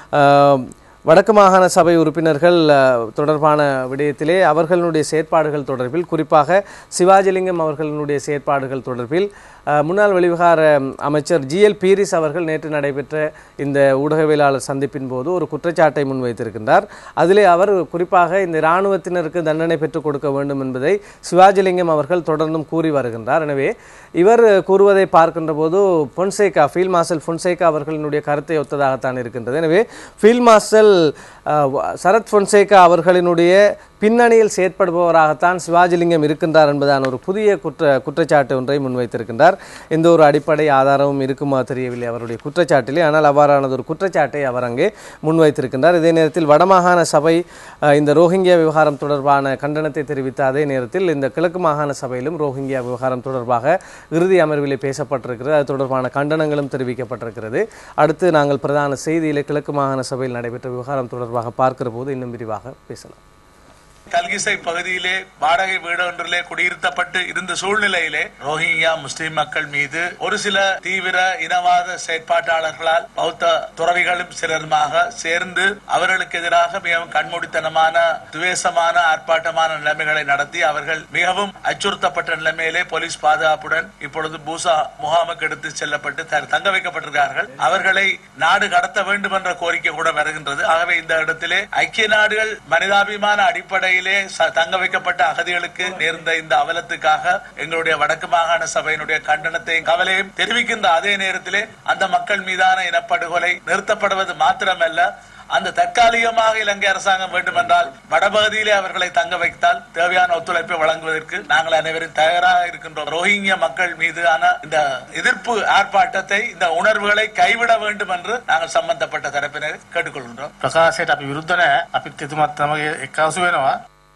வடக்கு மாகாண சபை உறுப்பினர்கள் தொடர்பான விடயத்திலே அவர்களுடைய செயற்பாடுகள் தொடர்பில், குறிப்பாக சிவாஜிலிங்கம் அவர்களுடைய செயற்பாடுகள் தொடர்பில் முன்னாள் வெளிவிவகார அமைச்சர் GL பீரிஸ் அவர்கள் நேற்று நடைபெற்ற இந்த ஊடகவியலாளர் சந்திப்பின் போது ஒரு குற்றச்சாட்டை முன்வைத்திருக்கின்றார். அதிலே அவர் குறிப்பாக இந்த இராணுவத்தினருக்கு தண்டனை பெற்றுக் கொடுக்க வேண்டும் என்பதை சிவாஜிலிங்கம் அவர்கள் தொடர்ந்தும் கூறி வருகின்றார். எனவே இவர் கூறுவதை பார்க்கின்ற போது பொன்சேகா, ஃபீல்ட் மார்ஷல் பொன்சேகா அவர்களினுடைய கருத்தை ஒத்ததாகத்தான் இருக்கின்றது. எனவே ஃபீல்ட் மார்ஷல் சரத் பொன்சேகா அவர்களினுடைய பின்னணியில் செயற்படுபவராகத்தான் சிவாஜிலிங்கம் இருக்கின்றார் என்பதான ஒரு புதிய குற்றச்சாட்டு ஒன்றை முன்வைத்திருக்கின்றார். எந்த ஒரு அடிப்படை ஆதாரமும் இருக்குமா தெரியவில்லை அவருடைய குற்றச்சாட்டிலே. ஆனால் அவ்வாறானது ஒரு குற்றச்சாட்டை அவர் அங்கே முன்வைத்திருக்கின்றார். இதே நேரத்தில் வடமாகாண சபை இந்த ரோஹிங்கியா விவகாரம் தொடர்பான கண்டனத்தை தெரிவித்த அதே நேரத்தில் இந்த கிழக்கு மாகாண சபையிலும் ரோஹிங்கியா விவகாரம் தொடர்பாக இறுதி அமர்விலே பேசப்பட்டிருக்கிறது. அது தொடர்பான கண்டனங்களும் தெரிவிக்கப்பட்டிருக்கிறது. அடுத்து நாங்கள் பிரதான செய்தியிலே கிழக்கு மாகாண சபையில் நடைபெற்ற விவகாரம் தொடர்பாக பார்க்கிற போது இன்னும் விரிவாக பேசலாம். கல்கிசை பகுதியிலே வாடகை வீடு ஒன்றிலே குடியிருத்தப்பட்டு இருந்த சூழ்நிலையிலே ரோஹிங்கியா முஸ்லிம் மக்கள் மீது ஒரு சில தீவிர இனவாத செயற்பாட்டாளர்களால் பௌத்த துறவிகளும் சிலருமாக சேர்ந்து அவர்களுக்கு எதிராக மிகவும் கண்மூடித்தனமான துவேஷமான ஆர்ப்பாட்டமான நிலைமைகளை நடத்தி அவர்கள் மிகவும் அச்சுறுத்தப்பட்ட நிலைமையிலே போலீஸ் பாதுகாப்புடன் இப்பொழுது பூசா முகாமுக்கு எடுத்து செல்லப்பட்டு தங்க வைக்கப்பட்டிருக்கிறார்கள். அவர்களை நாடு கடத்த வேண்டும் என்ற கோரிக்கை கூட வருகின்றது. ஆகவே இந்த இடத்திலே ஐக்கிய நாடுகள் மனிதாபிமான அடிப்படையில் தங்க வைக்கப்பட்ட அகதிகளுக்கு நேர்ந்த இந்த அவலத்துக்காக எங்களுடைய வடக்கு மாகாண சபையினுடைய கண்டனத்தையும் கவலையும் தெரிவிக்கின்ற அதே நேரத்திலே அந்த மக்கள் மீதான இனப்படுகொலை நிறுத்தப்படுவது மாத்திரமல்ல, அந்த தற்காலிகமாக இலங்கை அரசாங்கம் வேண்டுமென்றால் வடபகுதியிலே அவர்களை தங்க வைத்தால் தேவையான ஒத்துழைப்பை வழங்குவதற்கு நாங்கள் அனைவரும் தயாராக இருக்கின்றோம். ரோஹிங்கியா மக்கள் மீதான இந்த எதிர்ப்பு ஆர்ப்பாட்டத்தை, இந்த உணர்வுகளை கைவிட வேண்டும் என்று நாங்கள் சம்பந்தப்பட்ட தரப்பினரை கேட்டுக்கொள்கின்றோம். பிரகாசයට අපි විරුද්ධ නැහැ. අපිත් එතුමත් තමයි එක්කාසු වෙනවා.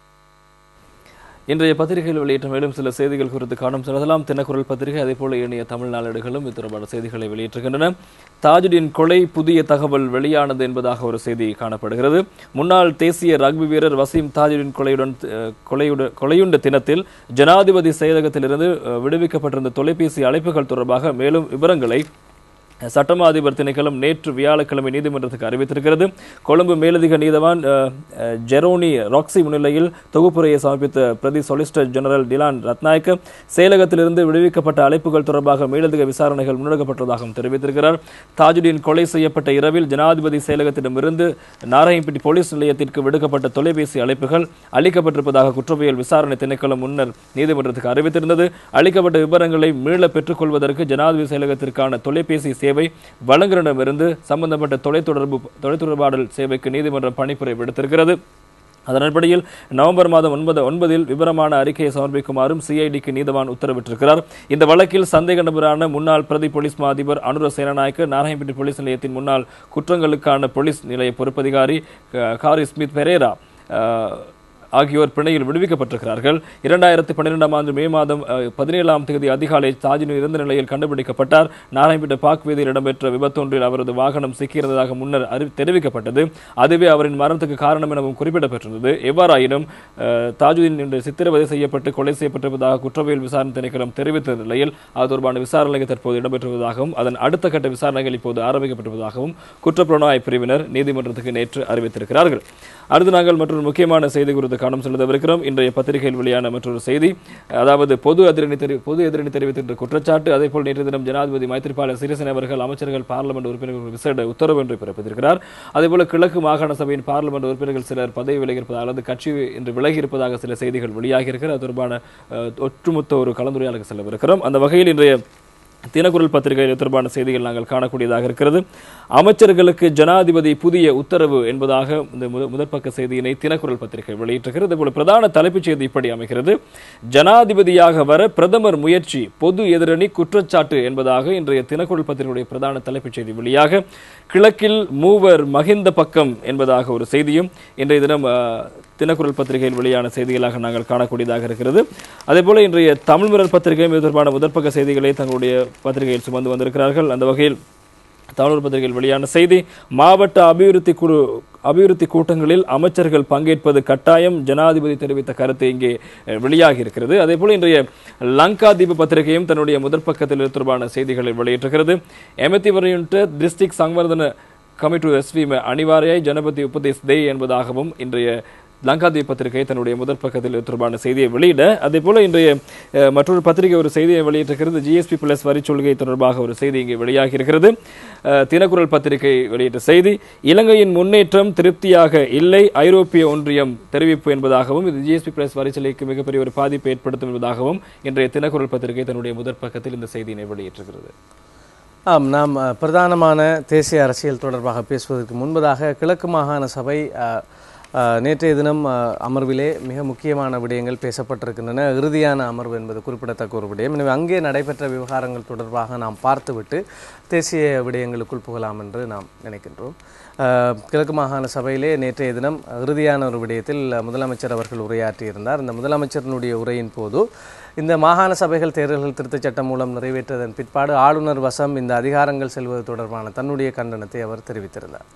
இன்றைய பத்திரிகையில் வெளியிட்ட மேலும் சில செய்திகள் குறித்து காணும் செல்லலாம். தினக்குரல் பத்திரிகை அதேபோல ஏனைய தமிழ் நாளேடுகளும் இது தொடர்பான செய்திகளை வெளியிட்டிருக்கின்றன. தாஜுடீன் கொலை புதிய தகவல் வெளியானது என்பதாக ஒரு செய்தி காணப்படுகிறது. முன்னாள் தேசிய ரக்பி வீரர் வசீம் தாஜுடீன் கொலையுண்ட தினத்தில் ஜனாதிபதி செயலகத்திலிருந்து விடுவிக்கப்பட்டிருந்த தொலைபேசி அழைப்புகள் தொடர்பாக மேலும் விவரங்களை சட்டமா அதிபர் திணைக்களம் நேற்று வியாழக்கிழமை நீதிமன்றத்துக்கு அறிவித்திருக்கிறது. கொழும்பு மேலதிக நீதவான் ஜெரோனி ராக்சி முன்னிலையில் தொகுப்புரையை சமர்ப்பித்த பிரதி சொலிசிட்டர் ஜெனரல் டிலான் ரத்நாயக்க செயலகத்திலிருந்து விடுவிக்கப்பட்ட அழைப்புகள் தொடர்பாக மேலதிக விசாரணைகள் முன்னெடுக்கப்பட்டதாகவும் தெரிவித்திருக்கிறார். தாஜுடீன் கொலை செய்யப்பட்ட இரவில் ஜனாதிபதி செயலகத்திடமிருந்து நாராயணப்பட்டி போலீஸ் நிலையத்திற்கு விடுக்கப்பட்ட தொலைபேசி அழைப்புகள் அளிக்கப்பட்டிருப்பதாக குற்றவியல் விசாரணை திணைக்களம் முன்னர் நீதிமன்றத்துக்கு அறிவித்திருந்தது. அளிக்கப்பட்ட விவரங்களை மீள பெற்றுக்கொள்வதற்கு ஜனாதிபதி செயலகத்திற்கான தொலைபேசி சேவை வழங்குநரிடமிருந்து சம்பந்தப்பட்ட தொலைத்தொடர்பாடல் சேவைக்கு நீதிமன்றம் பணிப்புரை விடுத்திருக்கிறது. அதன் அடிப்படையில் நவம்பர் மாதம் 9 விவரமான அறிக்கையை சமர்ப்பிக்குமாறும் CIDக்கு நீதவான் உத்தரவிட்டிருக்கிறார். இந்த வழக்கில் சந்தேக நபரான முன்னாள் பிரதி போலீஸ் மா அதிபர் அனுர சேனநாயக்க, நாராயணப்பட்டி போலீஸ் நிலையத்தின் முன்னாள் குற்றங்களுக்கான போலீஸ் நிலைய பொறுப்பதிகாரி காரி ஸ்மித் பெரேரா ஆகியோர் பிணையில் விடுவிக்கப்பட்டிருக்கிறார்கள். 2012ஆம் ஆண்டு மே மாதம் 17ஆம் தேதி அதிகாலை தாஜுடீன் இருந்த நிலையில் கண்டுபிடிக்கப்பட்டார். நாராயணப்பேட்டை பாக் வீதியில் இடம்பெற்ற விபத்தொன்றில் அவரது வாகனம் சிக்கியிருந்ததாக முன்னர் தெரிவிக்கப்பட்டது. அதுவே அவரின் மரணத்துக்கு காரணம் எனவும் குறிப்பிடப்பட்டிருந்தது. எவ்வாறாயினும் தாஜுடீன் சித்திரவதை செய்யப்பட்டு கொலை செய்யப்பட்டிருப்பதாக குற்றவியல் விசாரணை திணைக்களம் தெரிவித்த நிலையில் அது தொடர்பான விசாரணைகள் தற்போது இடம்பெற்றுவதாகவும் அதன் அடுத்த கட்ட விசாரணைகள் இப்போது ஆரம்பிக்கப்பட்டிருப்பதாகவும் குற்றப்புலனாய்வு பிரிவினர் நீதிமன்றத்துக்கு நேற்று அறிவித்திருக்கிறார்கள். அடுத்து நாங்கள் மற்றொரு முக்கியமான செய்தி குறித்து குறித்து கவனம் செலுத்தவிருக்கிறோம். இன்றைய பத்திரிகையில் வெளியான மற்றொரு செய்தி, அதாவது பொது எதிரணி தெரிவித்திருக்கின்ற குற்றச்சாட்டு. அதேபோல் நேற்று தினம் ஜனாதிபதி மைத்ரிபால சிறிசேன அவர்கள் அமைச்சர்கள் பார்லிமெண்ட் உறுப்பினர்கள் விசேட உத்தரவு ஒன்றை பிறப்பித்திருக்கிறார். அதேபோல கிழக்கு மாகாண சபையின் பார்லிமெண்ட் உறுப்பினர்கள் சிலர் பதவி விலகியிருப்பதாக அல்லது கட்சி இன்று விலகியிருப்பதாக சில செய்திகள் வெளியாகியிருக்கிறது. அது தொடர்பான ஒட்டுமொத்த ஒரு கலந்துரையாடலுக்கு செல்லவிருக்கிறோம். அந்த வகையில் இன்றைய தினக்குரல் பத்திரிகையில் தொடர்பான செய்திகள் நாங்கள் காணக்கூடியதாக இருக்கிறது. அமைச்சர்களுக்கு ஜனாதிபதி புதிய உத்தரவு என்பதாக இந்த முதற்பக்க செய்தியினை தினக்குரல் பத்திரிகை வெளியிட்டிருக்கிறது. இதேபோல பிரதான தலைப்புச் செய்தி இப்படி அமைகிறது: ஜனாதிபதியாக வர பிரதமர் முயற்சி, பொது எதிரணி குற்றச்சாட்டு என்பதாக இன்றைய தினக்குரல் பத்திரிகையுடைய பிரதான தலைப்புச் செய்தி வெளியாக, கிழக்கில் மூவர் மகிந்த பக்கம் என்பதாக ஒரு செய்தியும் இன்றைய தினம் தினக்குரல் பத்திரிகையில் வெளியான செய்திகளாக நாங்கள் காணக்கூடியதாக இருக்கிறது. அதேபோல இன்றைய தமிழ் மிரர் பத்திரிகையும் இது தொடர்பான முதற்பக்க செய்திகளை தங்களுடைய பத்திரிகையில் சுமந்து வந்திருக்கிறார்கள். அந்த வகையில் தமிழ் பத்திரிகையில் வெளியான செய்தி, மாவட்ட அபிவிருத்தி கூட்டங்களில் அமைச்சர்கள் பங்கேற்பது கட்டாயம், ஜனாதிபதி தெரிவித்த கருத்து இங்கே வெளியாகி இருக்கிறது. அதேபோல இன்றைய லங்கா தீப பத்திரிகையும் தன்னுடைய முதற்பக்கத்தில் தொடர்பான செய்திகளை வெளியிட்டிருக்கிறது. எமதி வரையுண்ட டிஸ்ட்ரிக்ட் சங்வர்தன கமிட்டி எஸ்வி அனிவாரியாய் ஜனபதி உபதேஸ் தே என்பதாகவும் இன்றைய லங்காதீப் பத்திரிகை தன்னுடைய முதல் பக்கத்தில் தொடர்பான செய்தியை வெளியிட, அதே போல இன்றைய மற்றொரு பத்திரிகை ஒரு செய்தியை வெளியிட்டிருக்கிறது. ஜிஎஸ்பி பிளஸ் வரி கொள்கை தொடர்பாக ஒரு செய்தி இங்கே வெளியாகி இருக்கிறது. தினக்குரல் பத்திரிகை வெளியிட்ட செய்தி, இலங்கையின் முன்னேற்றம் திருப்தியாக இல்லை, ஐரோப்பிய ஒன்றியம் தெரிவிப்பு என்பதாகவும், இது ஜிஎஸ்பி பிளஸ் வரி கொள்கைக்கு மிகப்பெரிய ஒரு பாதிப்பை ஏற்படுத்தும் என்பதாகவும் இன்றைய தினக்குரல் பத்திரிகை தன்னுடைய முதற் பக்கத்தில் இந்த செய்தியினை வெளியிட்டிருக்கிறது. நாம் பிரதானமான தேசிய அரசியல் தொடர்பாக பேசுவதற்கு முன்பதாக கிழக்கு மாகாண சபை நேற்றைய தினம் அமர்விலே மிக முக்கியமான விடயங்கள் பேசப்பட்டிருக்கின்றன. இறுதியான அமர்வு என்பது குறிப்பிடத்தக்க ஒரு விடயம். எனவே அங்கே நடைபெற்ற விவகாரங்கள் தொடர்பாக நாம் பார்த்துவிட்டு தேசிய விடயங்களுக்குள் புகலாம் என்று நாம் நினைக்கின்றோம். கிழக்கு மாகாண சபையிலே நேற்றைய தினம் இறுதியான ஒரு விடயத்தில் முதலமைச்சர் அவர்கள் உரையாற்றியிருந்தார். இந்த முதலமைச்சரினுடைய உரையின் போது இந்த மாகாண சபைகள் தேர்தல்கள் திருத்தச் சட்டம் மூலம் நிறைவேற்றதன் பிற்பாடு ஆளுநர் வசம் இந்த அதிகாரங்கள் செல்வது தொடர்பான தன்னுடைய கண்டனத்தை அவர் தெரிவித்திருந்தார்.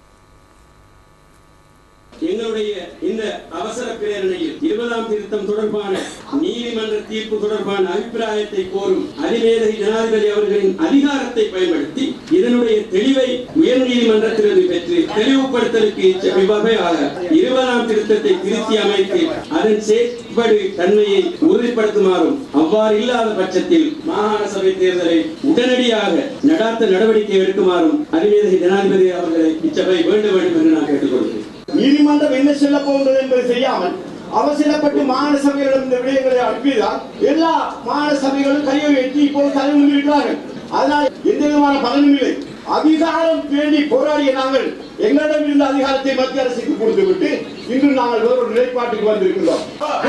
எங்களுடைய இந்த அவசர பிரேரணையில் 20ஆம் திருத்தம் தொடர்பான நீதிமன்ற தீர்ப்பு தொடர்பான அபிப்பிராயத்தை கோரும் அதிவேதகி ஜனாதிபதி அவர்களின் அதிகாரத்தை பயன்படுத்தி இதனுடைய தெளிவை உயர் நீதிமன்றத்திலிருந்து பெற்று தெளிவுபடுத்தலுக்கு வகையாக 20ஆம் திருத்தத்தை திருத்தி அமைத்து அதன் செயற்படு தன்மையை உறுதிப்படுத்துமாறும், அவ்வாறு இல்லாத பட்சத்தில் மாகாண சபை தேர்தலை உடனடியாக நடாத்த நடவடிக்கை எடுக்குமாறும் அதிவேதகி ஜனாதிபதி அவர்களை இச்சபை வேண்ட வேண்டும் என்று நான் கேட்டுக்கொள்கிறேன். நீதிமன்றம் என்ன சொல்ல போகிறது என்பதை செய்யாமல் அவசரப்பட்டு மாகாண சபைகளிடம் இந்த விடயங்களை அனுப்பியதால் எல்லா மாகாண சபைகளும் கையை வெட்டி இப்போது தலைமுறைகிறார்கள். அதனால் எந்த விதமான பலனும் இல்லை. அதிகாரம் வேண்டி போராடிய நாங்கள் எங்களிடம் இருந்த அதிகாரத்தை மத்திய அரசுக்கு கொடுத்துவிட்டு இன்று நாங்கள் வேறொரு நிலைப்பாட்டுக்கு வந்திருக்கிறோம்.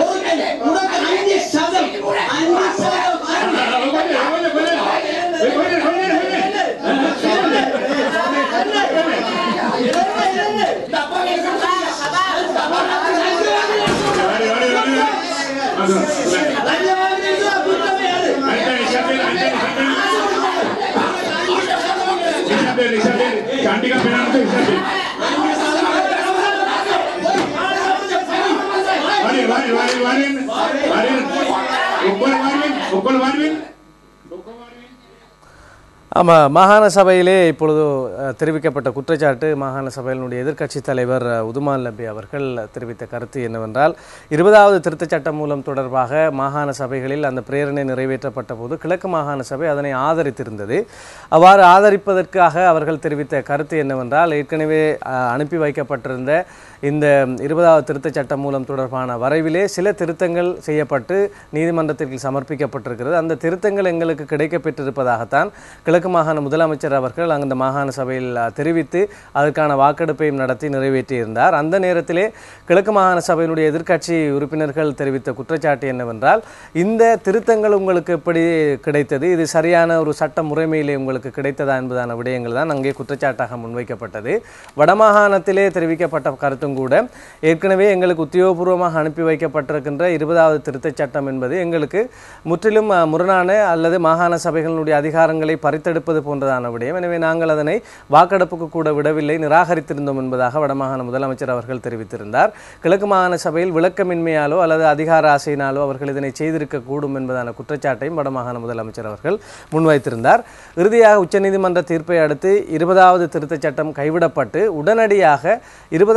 ஆமாம், மாகாண சபையிலே இப்பொழுது தெரிவிக்கப்பட்ட குற்றச்சாட்டு, மாகாண சபையினுடைய எதிர்க்கட்சித் தலைவர் உதுமான் லபி அவர்கள் தெரிவித்த கருத்து என்னவென்றால், 20வது திருத்தச் சட்டம் மூலம் தொடர்பாக மாகாண சபைகளில் அந்த பிரேரணை நிறைவேற்றப்பட்ட போது கிழக்கு மாகாண சபை அதனை ஆதரித்திருந்தது. அவ்வாறு ஆதரிப்பதற்காக அவர்கள் தெரிவித்த கருத்து என்னவென்றால், ஏற்கனவே அனுப்பி வைக்கப்பட்டிருந்த இந்த 20வது திருத்தச் சட்டம் மூலம் தொடர்பான வரைவிலே சில திருத்தங்கள் செய்யப்பட்டு நீதிமன்றத்திற்கு சமர்ப்பிக்கப்பட்டிருக்கிறது. அந்த திருத்தங்கள் எங்களுக்கு கிடைக்கப்பெற்றிருப்பதாகத்தான் கிழக்கு மாகாண முதலமைச்சர் அவர்கள் அந்த மாகாண சபையில் தெரிவித்து அதற்கான வாக்கெடுப்பையும் நடத்தி நிறைவேற்றியிருந்தார். அந்த நேரத்திலே கிழக்கு மாகாண சபையினுடைய எதிர்க்கட்சி உறுப்பினர்கள் தெரிவித்த குற்றச்சாட்டு என்னவென்றால், இந்த திருத்தங்கள் உங்களுக்கு எப்படி கிடைத்தது, இது சரியான ஒரு சட்ட முறைமையிலே உங்களுக்கு கிடைத்ததா என்பதான விடயங்கள் தான் அங்கே குற்றச்சாட்டாக முன்வைக்கப்பட்டது. வடமாகாணத்திலே தெரிவிக்கப்பட்ட கருத்தும் கூட, ஏற்கனவே எங்களுக்கு உத்தியோகபூர்வமாக அனுப்பி வைக்கப்பட்டிருக்கின்ற 20வது திருத்தச் சட்டம் என்பது எங்களுக்கு முற்றிலும் முரணான அல்லது மாகாண சபைகளுடைய அதிகாரங்களை பறித்தெடுப்பது போன்றதான விடயம். எனவே நாங்கள் அதனை வாக்கெடுப்புக்கு கூட விடவில்லை, நிராகரித்திருந்தோம் என்பதாக வடமாகாண முதலமைச்சர் அவர்கள் தெரிவித்திருந்தார். கிழக்கு மாகாண சபையில் விளக்கமின்மையாலோ அல்லது அதிகார ஆசையினாலோ அவர்கள் இதனை செய்திருக்க கூடும் என்பதான குற்றச்சாட்டையும் வடமாகாண முதலமைச்சர் அவர்கள் முன்வைத்திருந்தார். இறுதியாக உச்சநீதிமன்ற தீர்ப்பை அடுத்து 20வது திருத்தச் சட்டம் கைவிடப்பட்டு உடனடியாக 20ஆம் தேதி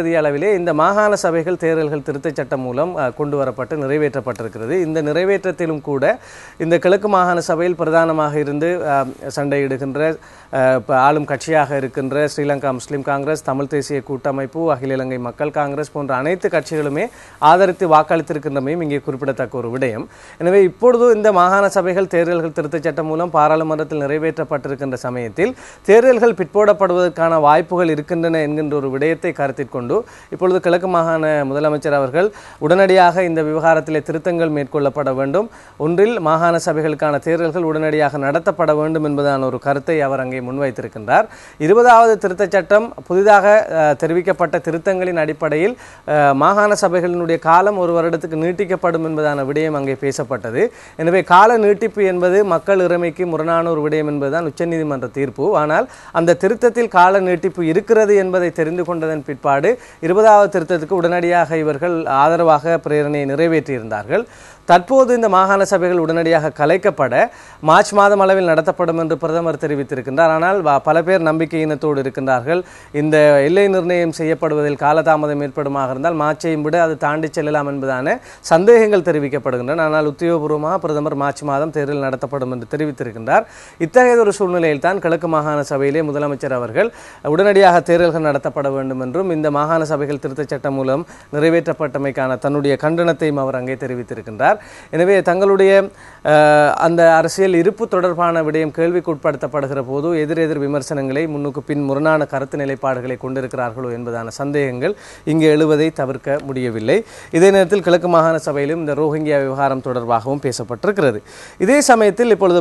மிகப்பெரிய அளவிலே இந்த மாகாண சபைகள் தேர்தல்கள் திருத்தச் சட்டம் மூலம் கொண்டு வரப்பட்டு நிறைவேற்றப்பட்டிருக்கிறது. இந்த நிறைவேற்றத்திலும் கூட இந்த கிழக்கு மாகாண சபையில் பிரதானமாக இருந்து சண்டையிடுகின்ற ஆளும் கட்சியாக இருக்கின்ற ஸ்ரீலங்கா முஸ்லிம் காங்கிரஸ், தமிழ் தேசிய கூட்டமைப்பு, அகில இலங்கை மக்கள் காங்கிரஸ் போன்ற அனைத்து கட்சிகளுமே ஆதரித்து வாக்களித்திருக்கின்றமையும் இங்கே குறிப்பிடத்தக்க ஒரு விடயம். எனவே இப்பொழுது இந்த மாகாண சபைகள் தேர்தல்கள் திருத்தச் சட்டம் மூலம் பாராளுமன்றத்தில் நிறைவேற்றப்பட்டிருக்கின்ற சமயத்தில் தேர்தல்கள் பிற்போடப்படுவதற்கான வாய்ப்புகள் இருக்கின்றன என்கின்ற ஒரு விடயத்தை கருத்தில் கொண்டு இப்பொழுது கிழக்கு மாகாண முதலமைச்சர் அவர்கள் உடனடியாக இந்த விவகாரத்திலே திருத்தங்கள் மேற்கொள்ளப்பட வேண்டும், ஒன்றில் மாகாண சபைகளுக்கான தேர்தல்கள் உடனடியாக நடத்தப்பட வேண்டும் என்பதான ஒரு கருத்தை அவர் அங்கே முன்வைத்திருக்கின்றார். 20வது திருத்தச் சட்டம் புதிதாக தெரிவிக்கப்பட்ட திருத்தங்களின் அடிப்படையில் மாகாண சபைகளினுடைய காலம் ஒரு வருடத்துக்கு நீட்டிக்கப்படும் என்பதான விடயம் அங்கே பேசப்பட்டது. எனவே கால நீட்டிப்பு என்பது மக்கள் இறைமைக்கு முரணான ஒரு விடயம் என்பதுதான் உச்சநீதிமன்ற தீர்ப்பு. ஆனால் அந்த திருத்தத்தில் கால நீட்டிப்பு இருக்கிறது என்பதை தெரிந்து கொண்டதன் பிற்பாடு 20வது திருத்தத்துக்கு உடனடியாக இவர்கள் ஆதரவாக பிரேரணையை நிறைவேற்றியிருந்தார்கள். தற்போது இந்த மாகாண சபைகள் உடனடியாக கலைக்கப்பட மார்ச் மாதம் அளவில் நடத்தப்படும் என்று பிரதமர் தெரிவித்திருக்கின்றார். ஆனால் பல பேர் நம்பிக்கையினத்தோடு இருக்கின்றார்கள். இந்த எல்லை நிர்ணயம் செய்யப்படுவதில் காலதாமதம் ஏற்படுமாக இருந்தால் மார்ச்சையும் விட அது தாண்டி செல்லலாம் என்பதான சந்தேகங்கள் தெரிவிக்கப்படுகின்றன. ஆனால் உத்தியோகபூர்வமாக பிரதமர் மார்ச் மாதம் தேர்தல் நடத்தப்படும் என்று தெரிவித்திருக்கின்றார். இத்தகைய ஒரு சூழ்நிலையில் தான் கிழக்கு மாகாண சபையிலே முதலமைச்சர் அவர்கள் உடனடியாக தேர்தல்கள் நடத்தப்பட வேண்டும் என்றும் இந்த மாகாண சபைகள் திருத்தச் சட்டம் மூலம் நிறைவேற்றப்பட்டமைக்கான தன்னுடைய கண்டனத்தையும் அவர் அங்கே தெரிவித்திருக்கின்றார். எனவே தங்களுடைய அந்த அரசியல் இருப்பு தொடர்பான விடயம் கேள்விக்கு உட்படுத்தப்படுகிற போது எதிரெதிர் விமர்சனங்களை முன்னுக்கு பின் முரணான கருத்து நிலைப்பாடுகளை கொண்டிருக்கிறார்களோ என்பதான சந்தேகங்கள் இங்கே எழுவதை தவிர்க்க முடியவில்லை. இதே நேரத்தில் கிழக்கு மாகாண சபையிலும் இந்த ரோஹிங்கியா விவகாரம் தொடர்பாகவும் பேசப்பட்டிருக்கிறது. இதே சமயத்தில் இப்பொழுது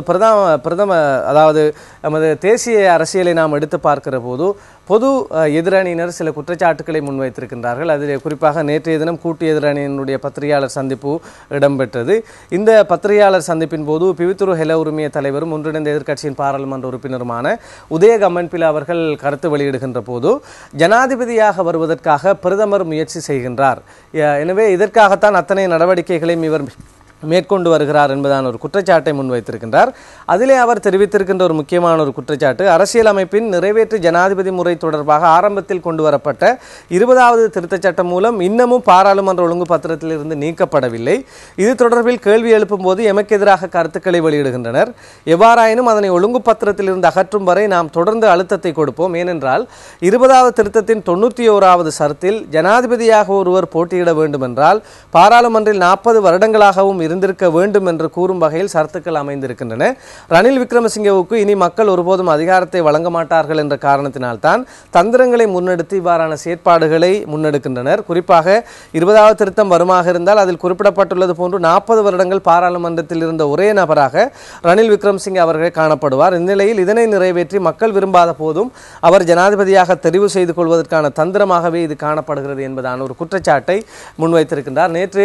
அதாவது நமது தேசிய அரசியலை நாம் எடுத்து பார்க்கிற போது பொது எதிரணியினர் சில குற்றச்சாட்டுக்களை முன்வைத்திருக்கின்றார்கள். அதில் குறிப்பாக நேற்றைய தினம் கூட்டு எதிரணியினுடைய பத்திரிகையாளர் சந்திப்பு இடம்பெற்றது. இந்த பத்திரிகையாளர் சந்திப்பின் போது பிவித்துரு ஹெல உரிமைய தலைவரும் ஒன்றிணைந்த எதிர்க்கட்சியின் பாராளுமன்ற உறுப்பினருமான உதய கம்மன்பில அவர்கள் கருத்து வெளியிடுகின்ற போது ஜனாதிபதியாக வருவதற்காக பிரதமர் முயற்சி செய்கின்றார், எனவே இதற்காகத்தான் அத்தனை நடவடிக்கைகளையும் இவர் மேற்கொண்டு வருகிறார் என்பதான ஒரு குற்றச்சாட்டை முன்வைத்திருக்கின்றார். அதிலே அவர் தெரிவித்திருக்கின்ற ஒரு முக்கியமான ஒரு குற்றச்சாட்டு, அரசியலமைப்பின் நிறைவேற்று ஜனாதிபதி முறை தொடர்பாக ஆரம்பத்தில் கொண்டு வரப்பட்ட 20வது திருத்தச் சட்டம் மூலம் இன்னமும் பாராளுமன்ற ஒழுங்கு பத்திரத்திலிருந்து நீக்கப்படவில்லை. இது தொடர்பில் கேள்வி எழுப்பும் போது எமக்கு எதிராக கருத்துக்களை வெளியிடுகின்றனர். எவ்வாறாயினும் அதனை ஒழுங்கு பத்திரத்திலிருந்து அகற்றும் வரை நாம் தொடர்ந்து அழுத்தத்தை கொடுப்போம். ஏனென்றால் 20வது திருத்தத்தின் 91வது சரத்தில் ஜனாதிபதியாக ஒருவர் போட்டியிட வேண்டும் என்றால் பாராளுமன்றில் 40 வருடங்களாகவும் இருந்திருக்க வேண்டும் என்று கூறும் வகையில் சரத்துக்கள் அமைந்திருக்கின்றன. ரணில் விக்ரமசிங்கவுக்கு இனி மக்கள் ஒருபோதும் அதிகாரத்தை வழங்க மாட்டார்கள் என்ற காரணத்தினால்தான் தந்திரங்களை முன்னெடுத்து இவ்வாறான செயற்பாடுகளை முன்னெடுக்கின்றனர். குறிப்பாக 20வது திருத்தம் வருமாக இருந்தால் அதில் குறிப்பிடப்பட்டுள்ளது போன்று 40 வருடங்கள் பாராளுமன்றத்தில் இருந்த ஒரே நபராக ரணில் விக்ரமசிங்கே அவர்கள் காணப்படுவார். இந்நிலையில் இதனை நிறைவேற்றி மக்கள் விரும்பாத போதும் அவர் ஜனாதிபதியாக தெரிவு செய்து கொள்வதற்கான தந்திரமாகவே இது காணப்படுகிறது என்பதான ஒரு குற்றச்சாட்டை முன்வைத்திருக்கின்றார். நேற்று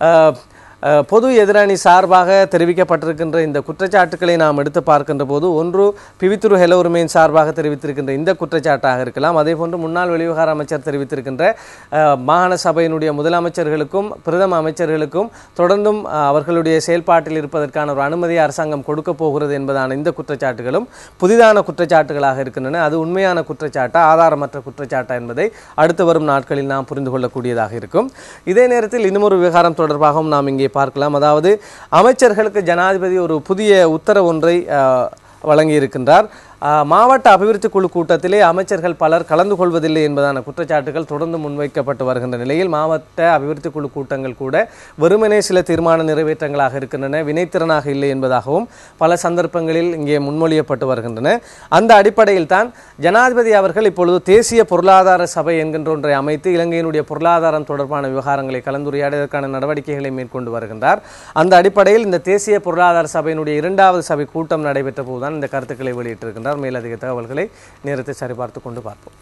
பொது எதிரணி சார்பாக தெரிவிக்கப்பட்டிருக்கின்ற இந்த குற்றச்சாட்டுக்களை நாம் எடுத்து பார்க்கின்ற போது ஒன்று பிவித்துரு ஹெல உரிமையின் சார்பாக தெரிவித்திருக்கின்ற இந்த குற்றச்சாட்டாக இருக்கலாம். அதே போன்று முன்னாள் வெளிவிவகார அமைச்சர் தெரிவித்திருக்கின்ற மாகாண சபையினுடைய முதலமைச்சர்களுக்கும் பிரதம அமைச்சர்களுக்கும் தொடர்ந்தும் அவர்களுடைய செயல்பாட்டில் இருப்பதற்கான ஒரு அனுமதியை அரசாங்கம் கொடுக்க போகிறது என்பதான இந்த குற்றச்சாட்டுகளும் புதிதான குற்றச்சாட்டுகளாக இருக்கின்றன. அது உண்மையான குற்றச்சாட்டா ஆதாரமற்ற குற்றச்சாட்டா என்பதை அடுத்து வரும் நாட்களில் நாம் புரிந்து கொள்ளக்கூடியதாக இருக்கும். இதே நேரத்தில் இன்னொரு விவகாரம் தொடர்பாகவும் நாம் இங்கே பார்க்கலாம். அதாவது அமைச்சர்களுக்கு ஜனாதிபதி ஒரு புதிய உத்தரவு ஒன்றை வழங்கியிருக்கின்றார். மாவட்ட அபிவிருத்தி குழு கூட்டத்திலே அமைச்சர்கள் பலர் கலந்து கொள்வதில்லை என்பதான குற்றச்சாட்டுகள் தொடர்ந்து முன்வைக்கப்பட்டு வருகின்ற நிலையில் மாவட்ட அபிவிருத்தி குழு கூட்டங்கள் கூட வெறுமனே சில தீர்மான நிறைவேற்றங்களாக இருக்கின்றன, வினைத்திறனாக இல்லை என்பதாகவும் பல சந்தர்ப்பங்களில் இங்கே முன்மொழியப்பட்டு வருகின்றன. அந்த அடிப்படையில் தான் ஜனாதிபதி அவர்கள் இப்பொழுது தேசிய பொருளாதார சபை என்கின்ற ஒன்றை அமைத்து இலங்கையினுடைய பொருளாதாரம் தொடர்பான விவகாரங்களை கலந்துரையாடுவதற்கான நடவடிக்கைகளை மேற்கொண்டு வருகின்றார். அந்த அடிப்படையில் இந்த தேசிய பொருளாதார சபையினுடைய 2வது சபை கூட்டம் நடைபெற்ற போதுதான் இந்த கருத்துக்களை வெளியிட்டிருக்கின்றார். மேலதிக தகவல்களை நேரத்தை சரிபார்த்து கொண்டு பார்ப்போம்.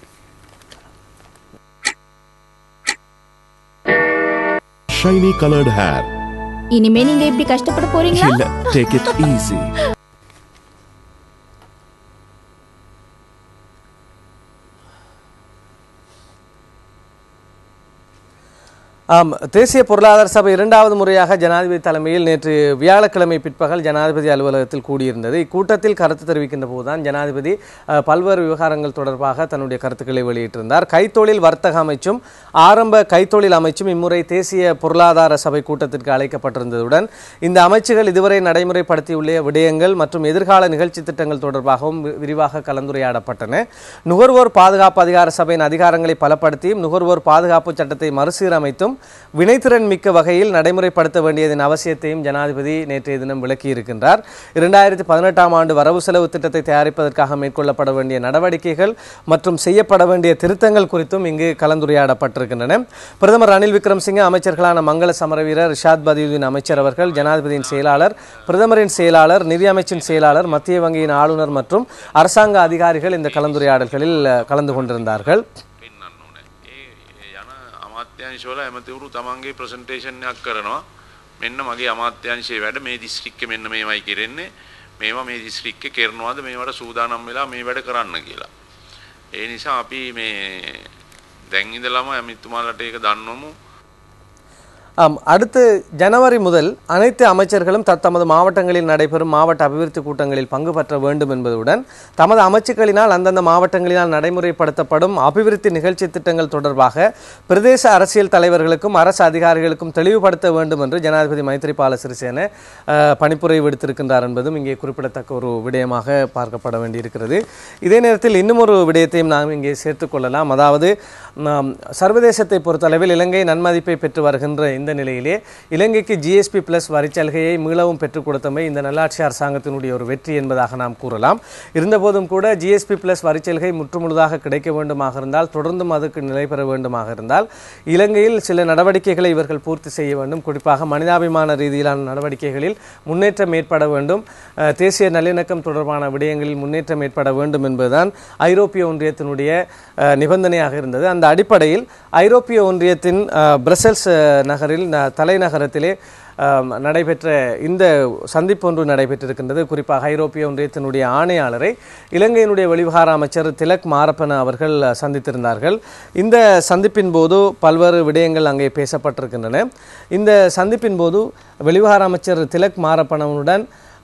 Shiny colored hair. இனிமே நீங்க இப்படி கஷ்டப்பட போறீங்களா? இல்ல, take it easy. தேசிய பொருளாதார சபை இரண்டாவது முறையாக ஜனாதிபதி தலைமையில் நேற்று வியாழக்கிழமை பிற்பகல் ஜனாதிபதி அலுவலகத்தில் கூடியிருந்தது. இக்கூட்டத்தில் கருத்து தெரிவிக்கின்ற போதுதான் ஜனாதிபதி பல்வேறு விவகாரங்கள் தொடர்பாக தன்னுடைய கருத்துக்களை வெளியிட்டிருந்தார். கைத்தொழில் வர்த்தக அமைச்சும் ஆரம்ப கைத்தொழில் அமைச்சும் இம்முறை தேசிய பொருளாதார சபை கூட்டத்திற்கு அழைக்கப்பட்டிருந்ததுடன் இந்த அமைச்சுகள் இதுவரை நடைமுறைப்படுத்தியுள்ள விடயங்கள் மற்றும் எதிர்கால நிகழ்ச்சி திட்டங்கள் தொடர்பாகவும் விரிவாக கலந்துரையாடப்பட்டன. நுகர்வோர் பாதுகாப்பு அதிகார சபையின் அதிகாரங்களை பலப்படுத்தியும் நுகர்வோர் பாதுகாப்பு சட்டத்தை மறுசீரமைத்தும் வினைத்திறன் மிக்க வகையில் நடைமுறைப்படுத்த வேண்டியதன் அவசியத்தையும் ஜனாதிபதி நேற்றைய தினம் விளக்கியிருக்கின்றார். 2018ஆம் ஆண்டு வரவு செலவு திட்டத்தை தயாரிப்பதற்காக மேற்கொள்ளப்பட வேண்டிய நடவடிக்கைகள் மற்றும் செய்யப்பட வேண்டிய திருத்தங்கள் குறித்தும் இங்கு கலந்துரையாடப்பட்டிருக்கின்றன. பிரதமர் ரணில் விக்ரமசிங்கே, அமைச்சர்களான மங்கள சமரவீரர், ரிஷாத் பதியுதீன் அமைச்சர் அவர்கள், ஜனாதிபதியின் செயலாளர், பிரதமரின் செயலாளர், நிதி அமைச்சின் செயலாளர், மத்திய வங்கியின் ஆளுநர் மற்றும் அரசாங்க அதிகாரிகள் இந்த கலந்துரையாடல்களில் கலந்து கொண்டிருந்தார்கள். අමාත්‍යංශවල ඇමතිවරු තමන්ගේ ප්‍රසන්ටේෂන් එකක් කරනවා. මෙන්න මගේ අමාත්‍යංශයේ වැඩ මේ දිස්ත්‍රික්කෙ මෙන්න මේවයි කරන්නේ. මේවා මේ දිස්ත්‍රික්කේ කරනවාද මේවට සූදානම් වෙලා මේ වැඩ කරන්න කියලා. ඒ නිසා අපි මේ දැන් ඉඳලම ඇමතිතුමාලට ඒක දන්වමු. அடுத்து ஜனவரி முதல் அனைத்து அமைச்சர்களும் தத்தமது மாவட்டங்களில் நடைபெறும் மாவட்ட அபிவிருத்தி கூட்டங்களில் பங்கு பெற்ற வேண்டும் என்பதுடன் தமது அமைச்சுக்களினால் அந்தந்த மாவட்டங்களினால் நடைமுறைப்படுத்தப்படும் அபிவிருத்தி நிகழ்ச்சி திட்டங்கள் தொடர்பாக பிரதேச அரசியல் தலைவர்களுக்கும் அரசு அதிகாரிகளுக்கும் தெளிவுபடுத்த வேண்டும் என்று ஜனாதிபதி மைத்ரிபால சிறிசேன பணிப்புரை விடுத்திருக்கின்றார் என்பதும் இங்கே குறிப்பிடத்தக்க ஒரு விடயமாக பார்க்கப்பட வேண்டியிருக்கிறது. இதே நேரத்தில் இன்னும் ஒரு விடயத்தையும் நாம் இங்கே சேர்த்துக்கொள்ளலாம். அதாவது சர்வதேசத்தை பொறுத்தளவில் இலங்கை நன்மதிப்பை பெற்று வருகின்ற இந்த நிலையிலே இலங்கைக்கு ஜிஎஸ்பி பிளஸ் வரிச்சலுகையை மீளவும் பெற்றுக் கொடுத்தமை இந்த நல்லாட்சி அரசாங்கத்தினுடைய ஒரு வெற்றி என்பதாக நாம் கூறலாம். இருந்தபோதும் கூட ஜிஎஸ்பி பிளஸ் வரிச்சலுகை முற்றுமுழுதாக கிடைக்க வேண்டுமாக இருந்தால், தொடர்ந்தும் அதுக்கு நிலை பெற வேண்டுமாக இருந்தால் இலங்கையில் சில நடவடிக்கைகளை இவர்கள் பூர்த்தி செய்ய வேண்டும். குறிப்பாக மனிதாபிமான ரீதியிலான நடவடிக்கைகளில் முன்னேற்றம் ஏற்பட வேண்டும். தேசிய நல்லிணக்கம் தொடர்பான விடயங்களில் முன்னேற்றம் ஏற்பட வேண்டும் என்பதுதான் ஐரோப்பிய ஒன்றியத்தினுடைய நிபந்தனையாக இருந்தது. அந்த அடிப்படையில் ஐரோப்பிய ஒன்றியத்தின் பிரசல்ஸ் நகரில் தலைநகரத்திலே நடைபெற்ற இந்த சந்திப்பு ஒன்று நடைபெற்றிருக்கின்றது. குறிப்பாக ஐரோப்பிய ஒன்றியத்தினுடைய ஆணையாளரை இலங்கையினுடைய வெளிவிவகார அமைச்சர் திலக் மாரப்பன அவர்கள் சந்தித்திருந்தார்கள். இந்த சந்திப்பின் போது பல்வேறு விடயங்கள் அங்கே பேசப்பட்டிருக்கின்றன. இந்த சந்திப்பின் போது வெளிவிவகார அமைச்சர் திலக் மாரப்பனவுடன்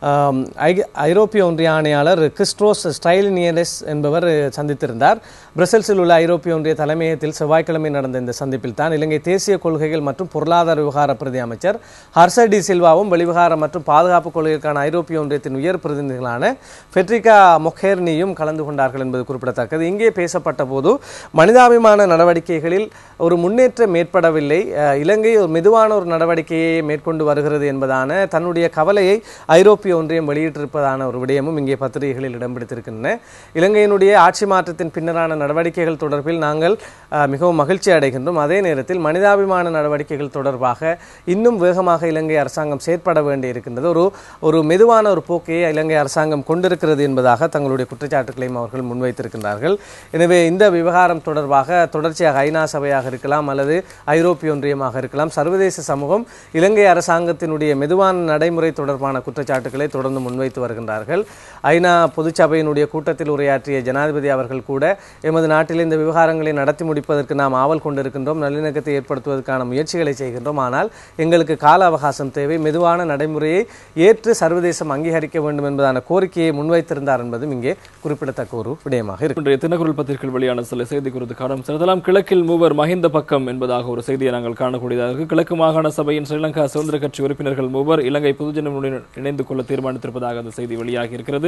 ஐரோப்பிய ஒன்றிய ஆணையாளர் கிறிஸ்டோஸ் ஸ்டைலினியஸ் என்பவர் சந்தித்திருந்தார். பிரசல்ஸில் உள்ள ஐரோப்பிய ஒன்றிய தலைமையகத்தில் செவ்வாய்க்கிழமை நடந்த இந்த சந்திப்பில் தான் இலங்கை தேசிய கொள்கைகள் மற்றும் பொருளாதார விவகார பிரதி அமைச்சர் ஹர்ஷ டி சில்வாவும் வெளிவிவகார மற்றும் பாதுகாப்பு கொள்கைக்கான ஐரோப்பிய ஒன்றியத்தின் உயர் பிரதிநிதிகளான ஃபெட்ரிகா மொஹேர்னியும் கலந்து கொண்டார்கள் என்பது குறிப்பிடத்தக்கது. இங்கே பேசப்பட்ட போது மனிதாபிமான நடவடிக்கைகளில் ஒரு முன்னேற்றம் ஏற்படவில்லை, இலங்கை ஒரு மெதுவான ஒரு நடவடிக்கையை மேற்கொண்டு வருகிறது என்பதான தன்னுடைய கவலையை ஐரோப்பிய ஒன்றியம் வெளியிட்டிருப்பதான ஒரு விடயமும் இங்கே பத்திரிகைகளில் இடம் பிடித்திருக்கின்றன. இலங்கையினுடைய ஆட்சி மாற்றத்தின் பின்னரான நடவடிக்கைகள் தொடர்பில் நாங்கள் மிகவும் மகிழ்ச்சி அடைகின்றோம். அதே நேரத்தில் மனிதாபிமான நடவடிக்கைகள் தொடர்பாக இன்னும் வேகமாக இலங்கை அரசாங்கம் செயற்பட வேண்டி இருக்கின்றது. ஒரு மெதுவான ஒரு போக்கையை இலங்கை அரசாங்கம் கொண்டிருக்கிறது என்பதாக தங்களுடைய குற்றச்சாட்டுகளையும் அவர்கள் முன்வைத்திருக்கின்றார்கள். எனவே இந்த விவகாரம் தொடர்பாக தொடர்ச்சியாக ஐநா சபையாக இருக்கலாம் அல்லது ஐரோப்பிய ஒன்றியமாக இருக்கலாம், சர்வதேச சமூகம் இலங்கை அரசாங்கத்தினுடைய மெதுவான நடைமுறை தொடர்பான குற்றச்சாட்டுகளை தொடர்ந்து முன்வைத்து வருகின்றார்கள். ஐநா பொதுச்சபையினுடைய கூட்டத்தில் உரையாற்றிய ஜனாதிபதி அவர்கள் கூட எமது நாட்டில் இந்த விவகாரங்களை நடத்தி முடிப்பதற்கு நாம் ஆவல் கொண்டிருக்கின்றோம், நல்லிணக்கத்தை ஏற்படுத்துவதற்கான முயற்சிகளை செய்கின்றோம், ஆனால் எங்களுக்கு கால அவகாசம் தேவை, மெதுவான நடைமுறையை ஏற்று சர்வதேசம் அங்கீகரிக்க வேண்டும் என்பதான கோரிக்கையை முன்வைத்திருந்தார் என்பதும் இங்கே குறிப்பிடத்தக்க ஒரு விடயமாக இருக்கு. தினக்குரல் பத்திரிகையில் வெளியான சில செய்தி குறித்து காணும் செலுத்தலாம். கிழக்கில் மூவர் மஹிந்த பக்கம் என்பதாக ஒரு செய்தியை நாங்கள் காணக்கூடியதாக கிழக்கு மாகாண சபையின் ஸ்ரீலங்கா சுதந்திர கட்சி உறுப்பினர்கள் மூவர் இலங்கை பொதுஜனங்களுடன் இணைந்து கொள்ள தீர்மானித்திருப்பதாக அந்த செய்தி வெளியாகி இருக்கிறது.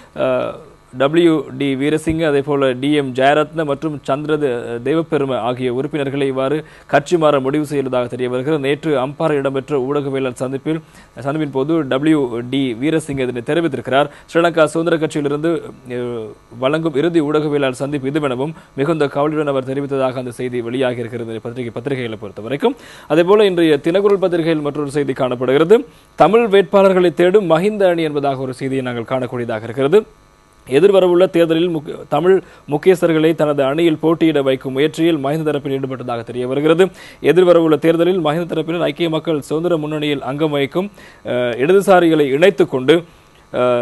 WD வீரசிங்க, அதே போல DM ஜெயரத்ன மற்றும் சந்திர தேவப்பெரும ஆகிய உறுப்பினர்களை இவ்வாறு கட்சி மாற முடிவு செய்வதாக தெரிய வருகிறது. நேற்று அம்பாறை இடம்பெற்ற ஊடகவியலாளர் சந்திப்பின் போது WD வீரசிங்க இதனை தெரிவித்திருக்கிறார். ஸ்ரீலங்கா சுதந்திர கட்சியிலிருந்து வழங்கும் இறுதி ஊடகவியலாளர் சந்திப்பு இதுவெனவும் மிகுந்த கவலையுடன் அவர் தெரிவித்ததாக அந்த செய்தி வெளியாகி இருக்கிறது பத்திரிகைகளை பொறுத்த வரைக்கும். அதேபோல இன்றைய தினக்குரல் பத்திரிகையில் மற்றொரு செய்தி காணப்படுகிறது. தமிழ் வேட்பாளர்களை தேடும் மஹிந்த அணி என்பதாக ஒரு செய்தியை நாங்கள் காணக்கூடியதாக இருக்கிறது. எதிர்வரவுள்ள தேர்தலில் தமிழ் முக்கியஸ்தர்களை தனது அணியில் போட்டியிட வைக்கும் முயற்சியில் மஹிந்த தரப்பில் ஈடுபட்டதாக தெரிய வருகிறது. எதிர்வரவுள்ள தேர்தலில் மஹிந்த தரப்பினர் ஐக்கிய மக்கள் சுதந்திர முன்னணியில் அங்கம் வகிக்கும் இடதுசாரிகளை இணைத்துக் கொண்டு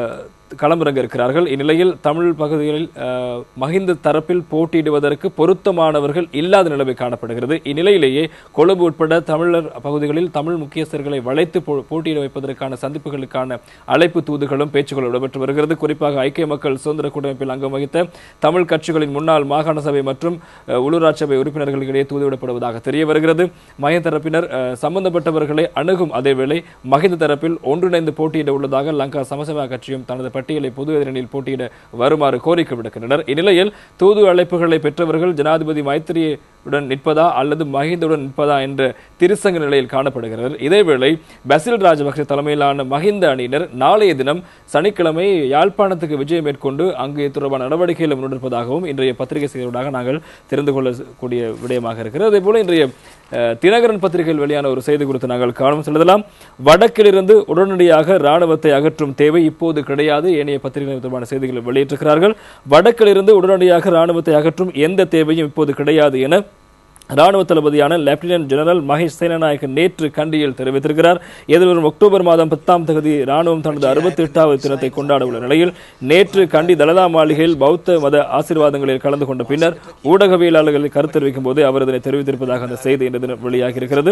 களமிறங்க இருக்கிறார்கள். இந்நிலையில் தமிழ் பகுதிகளில் மஹிந்த தரப்பில் போட்டியிடுவதற்கு பொருத்தமானவர்கள் இல்லாத நிலைமை காணப்படுகிறது. இந்நிலையிலேயே கொழும்பு உட்பட தமிழர் பகுதிகளில் தமிழ் முக்கியஸ்தர்களை வளைத்து போட்டியிட வைப்பதற்கான சந்திப்புகளுக்கான அழைப்பு தூதுகளும் பேச்சுக்களும் இடம்பெற்று வருகிறது. குறிப்பாக ஐக்கிய மக்கள் சுதந்திர கூட்டமைப்பில் அங்கம் வகித்த தமிழ் கட்சிகளின் முன்னாள் மாகாண சபை மற்றும் உள்ளூராட்சி சபை உறுப்பினர்களிடையே தூதுவிடப்படுவதாக தெரிய வருகிறது. மஹிந்த தரப்பினர் சம்பந்தப்பட்டவர்களை அணுகும் அதேவேளை மஹிந்த தரப்பில் ஒன்றிணைந்து போட்டியிட உள்ளதாக லங்கா சமசமா கட்சியும் தனது பட்டியலை பொது எதிரணியில் போட்டியிட வருமாறு கோரிக்கை விடுக்கின்றனர். இந்நிலையில் தூது அழைப்புகளை பெற்றவர்கள் ஜனாதிபதி மைத்திரியுடன் நிற்பதா அல்லது மஹிந்தவுடன் நிற்பதா என்ற திருசங்க நிலையில் காணப்படுகிறார். இதேவேளை பசில் ராஜபக்ஷ தலைமையிலான மஹிந்த அணியினர் நாளைய தினம் சனிக்கிழமை யாழ்ப்பாணத்துக்கு விஜயம் மேற்கொண்டு அங்கு தொடர்பான நடவடிக்கைகளை முன்னெடுப்பதாகவும் இன்றைய பத்திரிகை செய்தியூடாக நாங்கள் தெரிந்து கொள்ளக்கூடிய விடயமாக இருக்கிறது. அதேபோல இன்றைய தினகரன் பத்திரிகையில் வெளியான ஒரு செய்தி குறித்து நாங்கள் கவனம் செலுத்தலாம். வடக்கிலிருந்து உடனடியாக ராணுவத்தை அகற்றும் தேவை இப்போது கிடையாது. ஏனைய பத்திரிகைகள் தொடர்பான செய்திகளை வெளியிட்டிருக்கிறார்கள். வடக்கிலிருந்து உடனடியாக ராணுவத்தை அகற்றும் எந்த தேவையும் இப்போது கிடையாது என ராணுவ தளபதியான லெப்டினன்ட் ஜெனரல் மகேஷ் சேனநாயக்க நேற்று கண்டியில் தெரிவித்திருக்கிறார். எதிர்வரும் அக்டோபர் மாதம் 10ஆம் தேதி ராணுவம் தனது 68வது தினத்தை கொண்டாட உள்ள நிலையில் நேற்று கண்டி தலதா மாளிகையில் பௌத்த மத ஆசீர்வாதங்களில் கலந்து கொண்ட பின்னர் ஊடகவியலாளர்களை கருத்து தெரிவிக்கும் போதே அவர் இதனை தெரிவித்திருப்பதாக அந்த செய்தி இன்று தினம் வெளியாகி இருக்கிறது.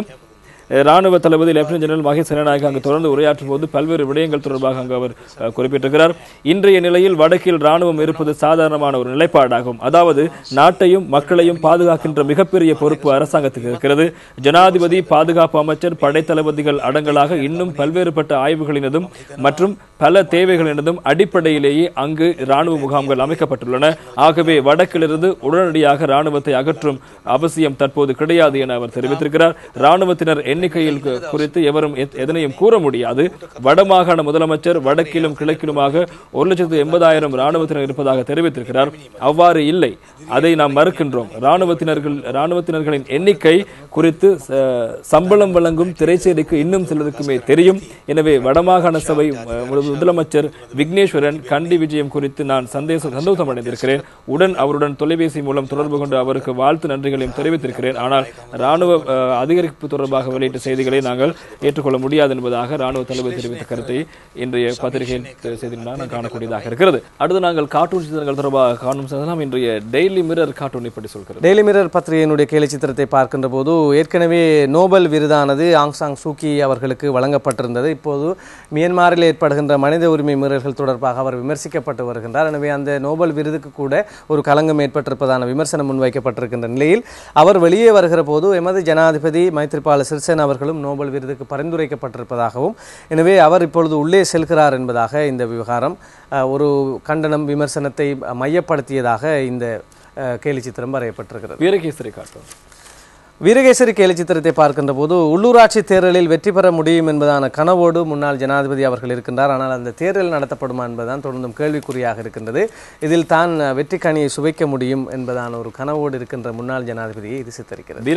ராணுவ தளபதி லெப்டினன்ட் ஜெனரல் மகேஷ் சேனநாயக்க அங்கு தொடர்ந்து உரையாற்றும் போது பல்வேறு விடயங்கள் தொடர்பாக அங்கு அவர் குறிப்பிட்டிருக்கிறார். இன்றைய நிலையில் வடக்கில் ராணுவம் இருப்பது சாதாரணமான ஒரு நிலைப்பாடாகும். அதாவது நாட்டையும் மக்களையும் பாதுகாக்கின்ற மிகப்பெரிய பொறுப்பு அரசாங்கத்துக்கு இருக்கிறது. ஜனாதிபதி, பாதுகாப்பு அமைச்சர், படைத்தளபதிகள் அடங்கலாக இன்னும் பல்வேறுபட்ட ஆய்வுகளினதும் மற்றும் பல தேவைகளினதும் அடிப்படையிலேயே அங்கு ராணுவ முகாம்கள் அமைக்கப்பட்டுள்ளன. ஆகவே வடக்கிலிருந்து உடனடியாக ராணுவத்தை அகற்றும் அவசியம் தற்போது கிடையாது என அவர் தெரிவித்திருக்கிறார். ராணுவத்தினர் எண்ணிக்கையில் குறித்து எவரும் எதனையும் கூற முடியாது. வடமாகாண முதலமைச்சர் வடக்கிலும் கிழக்கிலுமாக 1,80,000 ராணுவத்தினர் இருப்பதாக தெரிவித்திருக்கிறார். அவ்வாறு இல்லை, அதை நாம் மறுக்கின்றோம். ராணுவத்தினர்களின் எண்ணிக்கை குறித்து சம்பளம் வழங்கும் திரைச்சேரிக்கு இன்னும் சிலருக்குமே தெரியும். எனவே வடமாகாண சபை முதலமைச்சர் விக்னேஸ்வரன் கண்டி விஜயம் குறித்து நான் சந்தோஷம் அடைந்திருக்கிறேன். அவருடன் தொலைபேசி மூலம் தொடர்பு கொண்டு அவருக்கு வாழ்த்து நன்றிகளையும் தெரிவித்திருக்கிறேன். ஆனால் ராணுவ அதிகரிப்பு தொடர்பாக வெளியிட்ட செய்திகளை நாங்கள் ஏற்றுக்கொள்ள முடியாது என்பதாக ராணுவ தளபதி தெரிவித்த கருத்தை இன்றைய பத்திரிகையின் செய்திகளாக நாம் காணக்கூடியதாக இருக்கிறது. அடுத்து நாங்கள் கார்ட்டூன் சித்திரங்கள் தொடர்பாக காணும் செல்லலாம். இன்றைய டெய்லி மிரர் கார்ட்டூன் இப்படி சொல்கிறது. டெய்லி மிரர் பத்திரிகையினுடைய கேலி சித்திரத்தை பார்க்கின்ற போது ஏற்கனவே நோபல் விருதானது ஆங் சாங் சூகி அவர்களுக்கு வழங்கப்பட்டிருந்தது. இப்போது மியான்மரில் ஏற்படுகின்ற மனித உரிமை மீறல்கள் தொடர்பாக அவர் விமர்சிக்கப்பட்டு வருகின்றார். எனவே அந்த நோபல் விருதுக்கு கூட ஒரு களங்கம் ஏற்பட்டிருப்பதான விமர்சனம் முன்வைக்கப்பட்டிருக்கின்ற நிலையில் அவர் வெளியே வருகிற போது எமது ஜனாதிபதி மைத்ரிபால சிறிசேன அவர்களும் நோபல் விருதுக்கு பரிந்துரைக்கப்பட்டிருப்பதாகவும், எனவே அவர் இப்பொழுது உள்ளே செல்கிறார் என்பதாக இந்த விவகாரம் ஒரு கண்டனம் விமர்சனத்தை மையப்படுத்தியதாக இந்த கேலி சித்திரம் வரையப்பட்டிருக்கிறது. வீரகேசரி காட்டும் வீரகேசரி கேலி சித்திரத்தை பார்க்கின்ற போது உள்ளூராட்சி தேர்தலில் வெற்றி பெற முடியும் என்பதான கனவோடு முன்னாள் ஜனாதிபதி அவர்கள் இருக்கின்றார். ஆனால் அந்த தேர்தல் நடத்தப்படுமா என்பதுதான் தொடர்ந்தும் கேள்விக்குறியாக இருக்கின்றது. இதில் தான் வெற்றி கனியை சுவைக்க முடியும் என்பதான ஒரு கனவோடு இருக்கின்ற முன்னாள் ஜனாதிபதியை இது சித்தரிக்கிறது.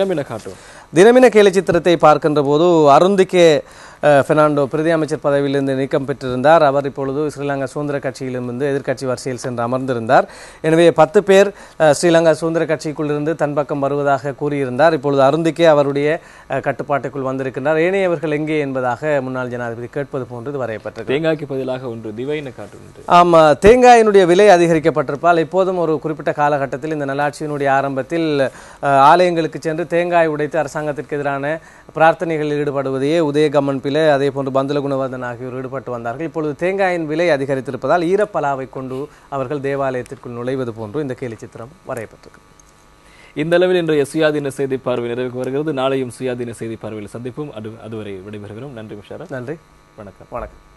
தினமின கேலி சித்திரத்தை பார்க்கின்ற போது அருந்திக்கே பெர்னாண்டோ பிரதி அமைச்சர் பதவியிலிருந்து நீக்கம் பெற்றிருந்தார். அவர் இப்பொழுது ஸ்ரீலங்கா சுதந்திர கட்சியிலிருந்து எதிர்க்கட்சி வரிசையில் சென்று அமர்ந்திருந்தார். எனவே 10 பேர் ஸ்ரீலங்கா சுதந்திர கட்சிக்குள்ளிருந்து தன் பக்கம் வருவதாக கூறியிருந்தார். இப்பொழுது அருந்திக்கே அவருடைய கட்டுப்பாட்டுக்குள் வந்திருக்கின்றார். ஏனையவர்கள் எங்கே என்பதாக முன்னாள் ஜனாதிபதி கேட்பது போன்று வரையப்பட்டது. தேங்காய்க்கு பதிலாக ஒன்று திவைன்னு காட்டுகிறது. ஆமாம், தேங்காயினுடைய விலை அதிகரிக்கப்பட்டிருப்பால் இப்போதும் ஒரு குறிப்பிட்ட காலகட்டத்தில் இந்த நல்லாட்சியினுடைய ஆரம்பத்தில் ஆலயங்களுக்கு சென்று தேங்காய் உடைத்து அரசாங்கத்திற்கு எதிரான பிரார்த்தனைகளில் ஈடுபடுவதையே உதயகம்மன் பிள்ளை அதே போன்று பந்துல குணவர்தன் ஆகியோர் ஈடுபட்டு வந்தார்கள். இப்பொழுது தேங்காயின் விலை அதிகரித்திருப்பதால் ஈரப்பலாவை கொண்டு அவர்கள் தேவாலயத்திற்குள் நுழைவது போன்று இந்த கேலி சித்திரம் வரையப்பட்டிருக்கு. இந்த அளவில் இன்றைய சுயாதீன செய்தி பார்வை நிறைவுக்கு வருகிறது. நாளையும் சுயாதீன செய்தி பார்வையில் சந்திப்போம். அதுவரை விடைபெறுகிறோம். நன்றி முஷாரா. நன்றி, வணக்கம். வணக்கம்.